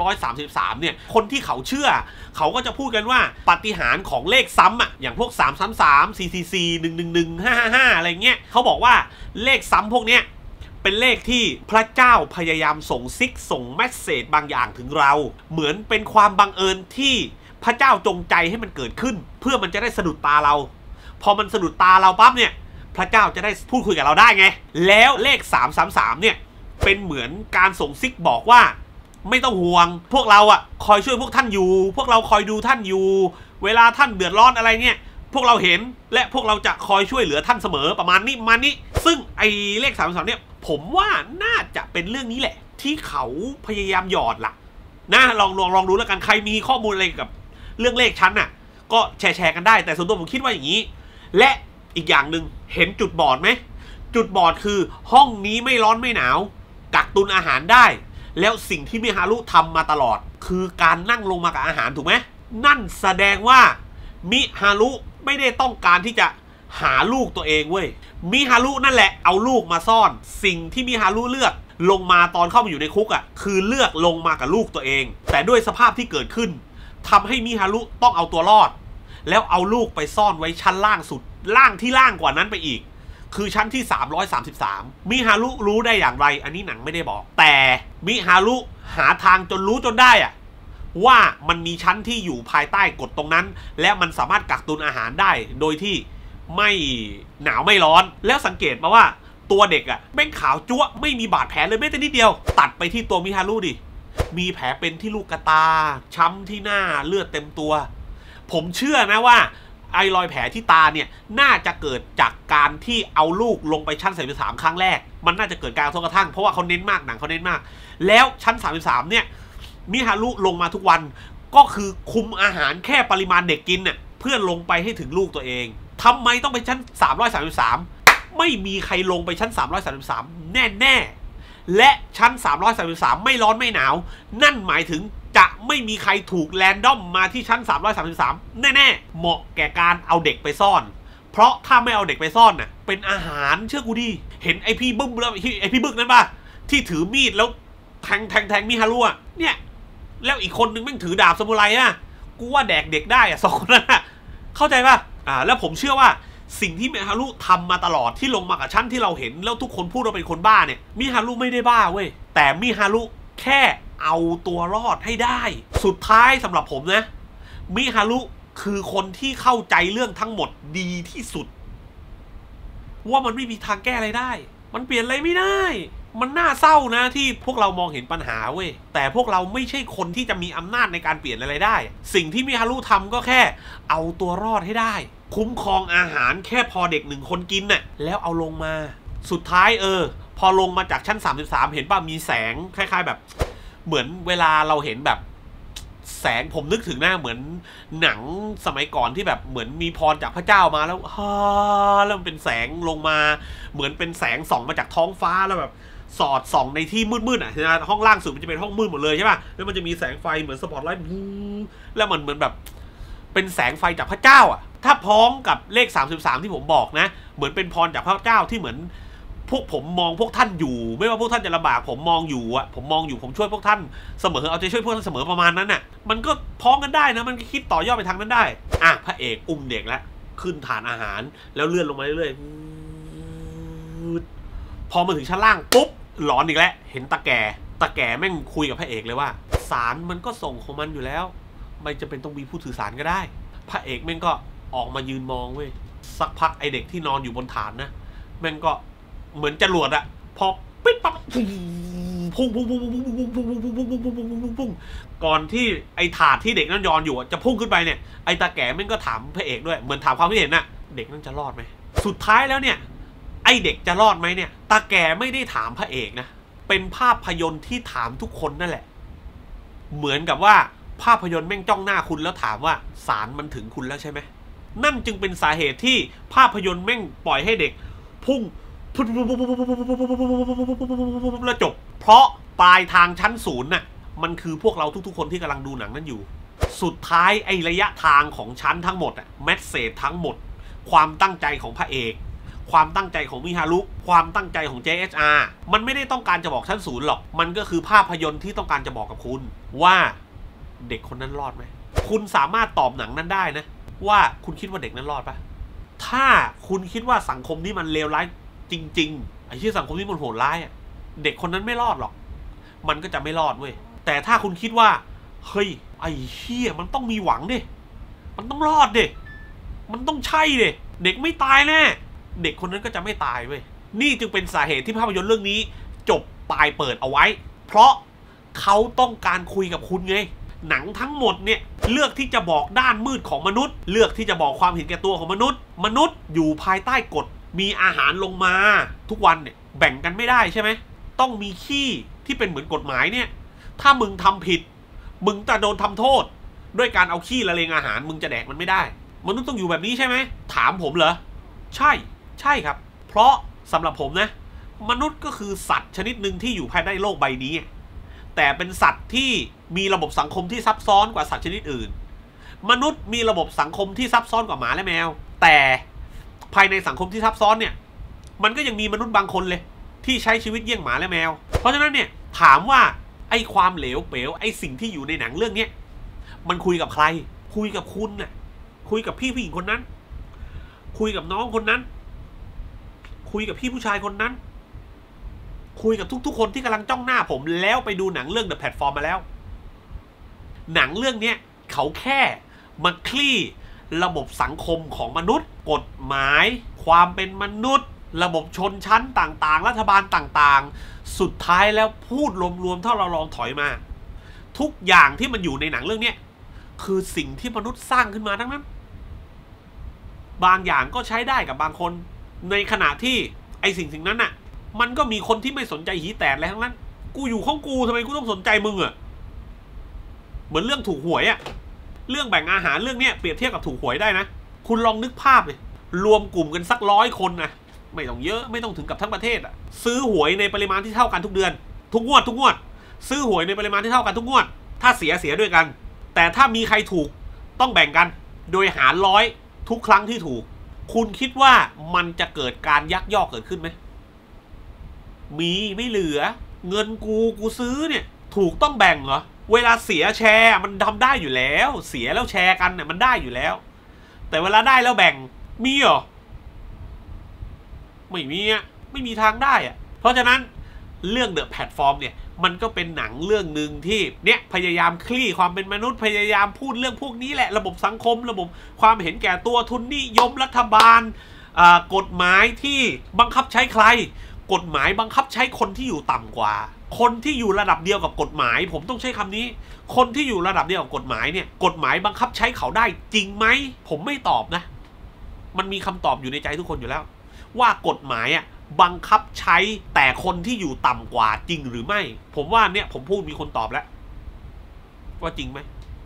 333เนี่ยคนที่เขาเชื่อเขาก็จะพูดกันว่าปาฏิหาริย์ของเลขซ้ำอ่ะอย่างพวก333 444 111 555อะไรเงี้ยเขาบอกว่าเลขซ้ำพวกเนี้ยเป็นเลขที่พระเจ้าพยายามส่งซิกส่งเมสเสจบางอย่างถึงเราเหมือนเป็นความบังเอิญที่พระเจ้าจงใจให้มันเกิดขึ้นเพื่อมันจะได้สะดุดตาเราพอมันสะดุดตาเราปั๊บเนี่ยพระเจ้าจะได้พูดคุยกับเราได้ไงแล้วเลข333เนี่ยเป็นเหมือนการส่งซิกบอกว่าไม่ต้องห่วงพวกเราอ่ะคอยช่วยพวกท่านอยู่พวกเราคอยดูท่านอยู่เวลาท่านเดือดร้อนอะไรเนี่ยพวกเราเห็นและพวกเราจะคอยช่วยเหลือท่านเสมอประมาณนี้ซึ่งไอ้เลข333เนี่ยผมว่าน่าจะเป็นเรื่องนี้แหละที่เขาพยายามหยอดล่ะนะลองดูแล้วกันใครมีข้อมูลอะไรกับเรื่องเลขชั้นน่ะก็แชร์กันได้แต่ส่วนตัวผมคิดว่าอย่างนี้และอีกอย่างหนึ่งเห็นจุดบอดไหมจุดบอดคือห้องนี้ไม่ร้อนไม่หนาวกักตุนอาหารได้แล้วสิ่งที่มิฮารุทำมาตลอดคือการนั่งลงมากับอาหารถูกไหมนั่นแสดงว่ามิฮารุไม่ได้ต้องการที่จะหาลูกตัวเองเว้ยมิฮารุนั่นแหละเอาลูกมาซ่อนสิ่งที่มิฮารุเลือกลงมาตอนเข้ามาอยู่ในคุกอ่ะคือเลือกลงมากับลูกตัวเองแต่ด้วยสภาพที่เกิดขึ้นทำให้มิฮารุต้องเอาตัวรอดแล้วเอาลูกไปซ่อนไว้ชั้นล่างสุดล่างที่ล่างกว่านั้นไปอีกคือชั้นที่333มิฮารุรู้ได้อย่างไรอันนี้หนังไม่ได้บอกแต่มิฮารุหาทางจนรู้จนได้อ่ะว่ามันมีชั้นที่อยู่ภายใต้กฎตรงนั้นและมันสามารถกักตุนอาหารได้โดยที่ไม่หนาวไม่ร้อนแล้วสังเกตมาว่าตัวเด็กอ่ะแม่งขาวจั๊วไม่มีบาดแผลเลยแม้แต่นิดเดียวตัดไปที่ตัวมิฮารุดิมีแผลเป็นที่ลูกตาช้ำที่หน้าเลือดเต็มตัวผมเชื่อนะว่าไอรอยแผลที่ตาเนี่ยน่าจะเกิดจากการที่เอาลูกลงไปชั้น33ครั้งแรกมันน่าจะเกิดการกระทบกระทั่งเพราะว่าเขาเน้นมากหนังเขาเน้นมากแล้วชั้น33เนี่ยมิฮารุลงมาทุกวันก็คือคุมอาหารแค่ปริมาณเด็กกินน่ะเพื่อลงไปให้ถึงลูกตัวเองทำไมต้องไปชั้น333ไม่มีใครลงไปชั้น333แน่และชั้น333ไม่ร้อนไม่หนาวนั่นหมายถึงจะไม่มีใครถูกแรนดอมมาที่ชั้น333แน่ๆเหมาะแก่การเอาเด็กไปซ่อนเพราะถ้าไม่เอาเด็กไปซ่อนน่ะเป็นอาหารเชื่อกูดิเห็นไอพี่บึ้มแล้วไอพี่บึ้กนั้นป่ะที่ถือมีดแล้วแทงมิฮารุเนี่ยแล้วอีกคนนึงแม่งถือดาบซามูไรอ่ะกูว่าแดกเด็กได้อ่ะ2 คนนั้นอ่ะเข้าใจป่ะแล้วผมเชื่อว่าสิ่งที่มิฮารุทำมาตลอดที่ลงมากับชั้นที่เราเห็นแล้วทุกคนพูดว่าเป็นคนบ้าเนี่ยมิฮารุไม่ได้บ้าเว้ยแต่มิฮารุแค่เอาตัวรอดให้ได้สุดท้ายสำหรับผมนะมิฮารุคือคนที่เข้าใจเรื่องทั้งหมดดีที่สุดว่ามันไม่มีทางแก้อะไรได้มันเปลี่ยนอะไรไม่ได้มันน่าเศร้านะที่พวกเรามองเห็นปัญหาเว้ยแต่พวกเราไม่ใช่คนที่จะมีอำนาจในการเปลี่ยนอะไรได้สิ่งที่มิฮารุทำก็แค่เอาตัวรอดให้ได้คุ้มครองอาหารแค่พอเด็ก1 คนกินน่ะแล้วเอาลงมาสุดท้ายพอลงมาจากชั้น33เห็นป่ะมีแสงคล้ายๆแบบเหมือนเวลาเราเห็นแบบแสงผมนึกถึงหน้าเหมือนหนังสมัยก่อนที่แบบเหมือนมีพรจากพระเจ้ามาแล้วแล้วมันเป็นแสงลงมาเหมือนเป็นแสงส่องมาจากท้องฟ้าแล้วแบบสอดส่องในที่มืดๆอ่ะห้องล่างสุดมันจะเป็นห้องมืดหมดเลยใช่ป่ะแล้วมันจะมีแสงไฟเหมือนสปอตไลท์แล้วมันเหมือนแบบเป็นแสงไฟจากพระเจ้าอ่ะถ้าพ้องกับเลข33ที่ผมบอกนะเหมือนเป็นพรจากพระเจ้าที่เหมือนพวกผมมองพวกท่านอยู่ไม่ว่าพวกท่านจะลำบากผมมองอยู่อ่ะผมมองอยู่ผมช่วยพวกท่านเสมอเอาใจช่วยพวกท่านเสมอประมาณนั้นน่ะมันก็พ้องกันได้นะมันก็คิดต่อยอดไปทางนั้นได้อ่ะพระเอกอุ้มเด็กแล้วขึ้นฐานอาหารแล้วเลื่อนลงมาเรื่อยๆพอมาถึงชั้นล่างปุ๊บหลอนอีกแล้วเห็นตาแก่แม่งคุยกับพระเอกเลยว่าศาลมันก็ส่งของมันอยู่แล้วไม่จำเป็นต้องมีผู้ถือศาลก็ได้พระเอกแม่งก็ออกมายืนมองเว้ยสักพักไอเด็กที่นอนอยู่บนฐานนะแม่งก็เหมือนจรวดอะพอปิดปั๊บพุ่งก่อนที่ไอถาดที่เด็กนั่นนอนอยู่จะพุ่งขึ้นไปเนี่ยไอตาแก่แม่งก็ถามพระเอกด้วยเหมือนถามความคิดเห็นน่ะเด็กนั่นจะรอดไหมสุดท้ายแล้วเนี่ยไอเด็กจะรอดไหมเนี่ยตาแก่ไม่ได้ถามพระเอกนะเป็นภาพยนตร์ที่ถามทุกคนนั่นแหละเหมือนกับว่าภาพยนตร์แม่งจ้องหน้าคุณแล้วถามว่าศาลมันถึงคุณแล้วใช่ไหมนั่นจึงเป็นสาเหตุที่ภาพยนตร์แม่งปล่อยให้เด็กพุ่งแล้วจบเพราะปลายทางชั้นศูนย์น่ะมันคือพวกเราทุกๆคนที่กำลังดูหนังนั้นอยู่สุดท้ายไอระยะทางของชั้นทั้งหมดอะแมสเสจทั้งหมดความตั้งใจของพระเอกความตั้งใจของมิฮารุความตั้งใจของ JHR มันไม่ได้ต้องการจะบอกชั้นศูนย์หรอกมันก็คือภาพยนตร์ที่ต้องการจะบอกกับคุณว่าเด็กคนนั้นรอดไหมคุณสามารถตอบหนังนั้นได้นะว่าคุณคิดว่าเด็กนั้นรอดปะถ้าคุณคิดว่าสังคมนี้มันเลวร้ายจริงๆไอ้ที่สังคมนี้มันโหดร้ายอ่ะเด็กคนนั้นไม่รอดหรอกมันก็จะไม่รอดเว้ยแต่ถ้าคุณคิดว่าเฮ้ยไอ้เหี้ยมันต้องมีหวังดิมันต้องรอดดิมันต้องใช่ดิเด็กไม่ตายแน่เด็กคนนั้นก็จะไม่ตายเว้ยนี่จึงเป็นสาเหตุที่ภาพยนตร์เรื่องนี้จบปลายเปิดเอาไว้เพราะเขาต้องการคุยกับคุณไงหนังทั้งหมดเนี่ยเลือกที่จะบอกด้านมืดของมนุษย์เลือกที่จะบอกความเห็นแก่ตัวของมนุษย์อยู่ภายใต้กฎมีอาหารลงมาทุกวันเนี่ยแบ่งกันไม่ได้ใช่ไหมต้องมีขี้ที่เป็นเหมือนกฎหมายเนี่ยถ้ามึงทำผิดมึงจะโดนทำโทษด้วยการเอาขี้ละเลงอาหารมึงจะแดกมันไม่ได้มนุษย์ต้องอยู่แบบนี้ใช่ไหมถามผมเหรอใช่ครับเพราะสำหรับผมนะมนุษย์ก็คือสัตว์ชนิดหนึ่งที่อยู่ภายใต้โลกใบนี้แต่เป็นสัตว์ที่มีระบบสังคมที่ซับซ้อนกว่าสัตว์ชนิดอื่นมนุษย์มีระบบสังคมที่ซับซ้อนกว่าหมาและแมวแต่ภายในสังคมที่ซับซ้อนเนี่ยมันก็ยังมีมนุษย์บางคนเลยที่ใช้ชีวิตเยี่ยงหมาและแมวเพราะฉะนั้นเนี่ยถามว่าไอ้ความเหลวเป๋วไอ้สิ่งที่อยู่ในหนังเรื่องนี้มันคุยกับใครคุยกับคุณน่ะคุยกับพี่ผู้หญิงคนนั้นคุยกับน้องคนนั้นคุยกับพี่ผู้ชายคนนั้นคุยกับทุกๆคนที่กำลังจ้องหน้าผมแล้วไปดูหนังเรื่อง The Platform มาแล้วหนังเรื่องนี้เขาแค่มาคลี่ระบบสังคมของมนุษย์กฎหมายความเป็นมนุษย์ระบบชนชั้นต่างๆรัฐบาลต่างๆสุดท้ายแล้วพูดรวมๆถ้าเราลองถอยมาทุกอย่างที่มันอยู่ในหนังเรื่องนี้คือสิ่งที่มนุษย์สร้างขึ้นมาทั้งนั้นบางอย่างก็ใช้ได้กับบางคนในขณะที่ไอ้สิ่งนั้นน่ะมันก็มีคนที่ไม่สนใจหีแตกอะไรทั้งนั้นกูอยู่ของกูทำไมกูต้องสนใจมึงอะเหมือนเรื่องถูกหวยอะเรื่องแบ่งอาหารเรื่องนี้เปรียบเทียบกับถูกหวยได้นะคุณลองนึกภาพเลยรวมกลุ่มกันสัก100 คนนะไม่ต้องเยอะไม่ต้องถึงกับทั้งประเทศอะซื้อหวยในปริมาณที่เท่ากันทุกเดือนทุกงวดซื้อหวยในปริมาณที่เท่ากันทุกงวดถ้าเสียด้วยกันแต่ถ้ามีใครถูกต้องแบ่งกันโดยหาร100ทุกครั้งที่ถูกคุณคิดว่ามันจะเกิดการยักยอกเกิดขึ้นไหมมีไม่เหลือเงินกูซื้อเนี่ยถูกต้องแบ่งเหรอเวลาเสียแชร์มันทำได้อยู่แล้วเสียแล้วแชร์กันเนี่ยมันได้อยู่แล้วแต่เวลาได้แล้วแบ่งมีเหรอไม่มีอ่ะไม่มีทางได้อ่ะเพราะฉะนั้นเรื่อง The Platform เนี่ยมันก็เป็นหนังเรื่องหนึ่งที่เนี่ยพยายามคลี่ความเป็นมนุษย์พยายามพูดเรื่องพวกนี้แหละระบบสังคมระบบความเห็นแก่ตัวทุนนิยมรัฐบาลกฎหมายที่บังคับใช้ใครกฎหมายบังคับใช้คนที่อยู่ต่ำกว่าคนที่อยู่ระดับเดียวกับกฎหมายผมต้องใช้คำนี้คนที่อยู่ระดับเดียวกับกฎหมายเนี่ยกฎหมายบังคับใช้เขาได้จริงไหมผมไม่ตอบนะมันมีคำตอบอยู่ในใจทุกคนอยู่แล้วว่ากฎหมายบังคับใช้แต่คนที่อยู่ต่ำกว่าจริงหรือไม่ผมว่าเนี่ยผมพูดมีคนตอบแล้วว่าจริงไหม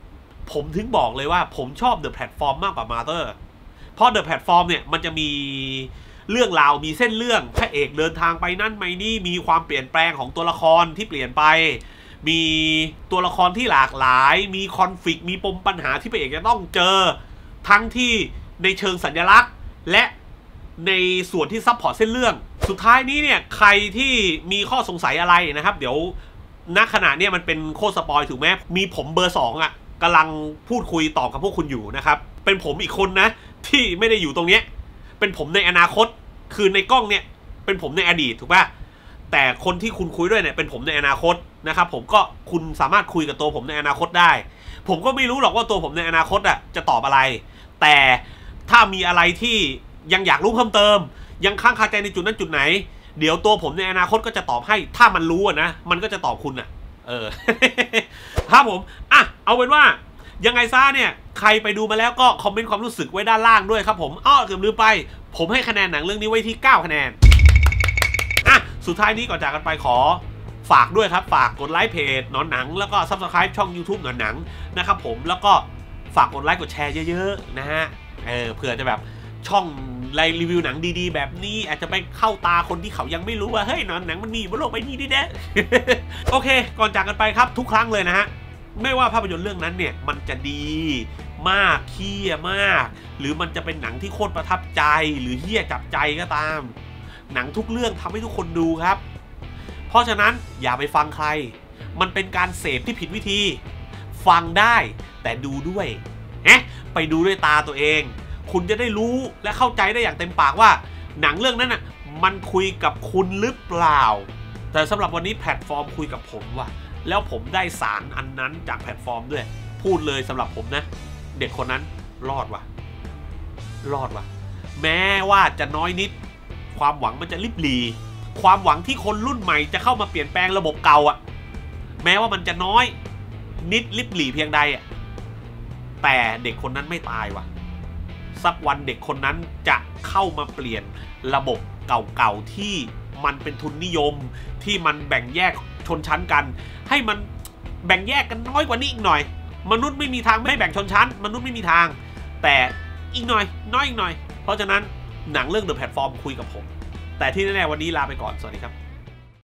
ผมถึงบอกเลยว่าผมชอบ The Platform มากกว่า Mother เพราะ The Platform เนี่ยมันจะมีเรื่องราวมีเส้นเรื่องพระเอกเดินทางไปนั่นไปนี่มีความเปลี่ยนแปลงของตัวละครที่เปลี่ยนไปมีตัวละครที่หลากหลายมีคอนฟลิกต์มีปมปัญหาที่พระเอกจะต้องเจอทั้งที่ในเชิงสัญลักษณ์และในส่วนที่ซับพอร์ตเส้นเรื่องสุดท้ายนี้เนี่ยใครที่มีข้อสงสัยอะไรนะครับเดี๋ยวณขณะนี้มันเป็นโคตรสปอยถูกไหมมีผมเบอร์2อ่ะกำลังพูดคุยตอบกับพวกคุณอยู่นะครับเป็นผมอีกคนนะที่ไม่ได้อยู่ตรงเนี้ยเป็นผมในอนาคตคือในกล้องเนี่ยเป็นผมในอดีตถูกป่ะแต่คนที่คุณคุยด้วยเนี่ยเป็นผมในอนาคตนะครับผมก็คุณสามารถคุยกับตัวผมในอนาคตได้ผมก็ไม่รู้หรอกว่าตัวผมในอนาคตอ่ะจะตอบอะไรแต่ถ้ามีอะไรที่ยังอยากรู้เพิ่มเติมยังค้างคาใจในจุดนั้นจุดไหนเดี๋ยวตัวผมในอนาคตก็จะตอบให้ถ้ามันรู้นะมันก็จะตอบคุณอ่ะครับผมเอาเป็นว่ายังไงซะเนี่ยใครไปดูมาแล้วก็คอมเมนต์ความรู้สึกไว้ด้านล่างด้วยครับผมเกือบลืมไปผมให้คะแนนหนังเรื่องนี้ไว้ที่9คะแนนสุดท้ายนี้ก่อนจากกันไปขอฝากด้วยครับฝากกดไลค์เพจหนอนหนังแล้วก็ Subscribe ช่อง YouTube หนอนหนังนะครับผมแล้วก็ฝากกดไลค์กดแชร์เยอะๆนะฮะเผื่อจะแบบช่องรีวิวหนังดีๆแบบนี้อาจจะไปเข้าตาคนที่เขายังไม่รู้ว่าเฮ้ยหนอนหนังมันมีบนโลกใบนี้ด้วยนะ โอเคก่อนจากกันไปครับทุกครั้งเลยนะฮะไม่ว่าภาพยนตร์เรื่องนั้นเนี่ยมันจะดีมากเหี้ยมากหรือมันจะเป็นหนังที่โคตรประทับใจหรือเหี้ยจับใจก็ตามหนังทุกเรื่องทำให้ทุกคนดูครับเพราะฉะนั้นอย่าไปฟังใครมันเป็นการเสพที่ผิดวิธีฟังได้แต่ดูด้วยไปดูด้วยตาตัวเองคุณจะได้รู้และเข้าใจได้อย่างเต็มปากว่าหนังเรื่องนั้นน่ะมันคุยกับคุณหรือเปล่าแต่สำหรับวันนี้แพลตฟอร์มคุยกับผมว่ะแล้วผมได้สารอันนั้นจากแพลตฟอร์มด้วยพูดเลยสำหรับผมนะเด็กคนนั้นรอดว่ะแม้ว่าจะน้อยนิดความหวังมันจะลิบหลีความหวังที่คนรุ่นใหม่จะเข้ามาเปลี่ยนแปลงระบบเก่าอ่ะแม้ว่ามันจะน้อยนิดลิบหลีเพียงใดอ่ะแต่เด็กคนนั้นไม่ตายว่ะสักวันเด็กคนนั้นจะเข้ามาเปลี่ยนระบบเก่าๆที่มันเป็นทุนนิยมที่มันแบ่งแยกชนชั้นกันให้มันแบ่งแยกกันน้อยกว่านี้อีกหน่อยมนุษย์ไม่มีทางไม่แบ่งชนชั้นมนุษย์ไม่มีทางแต่อีกหน่อยน้อยอีกหน่อยเพราะฉะนั้นหนังเรื่อง The Platform คุยกับผมแต่ที่แน่ๆวันนี้ลาไปก่อนสวัสดีครับ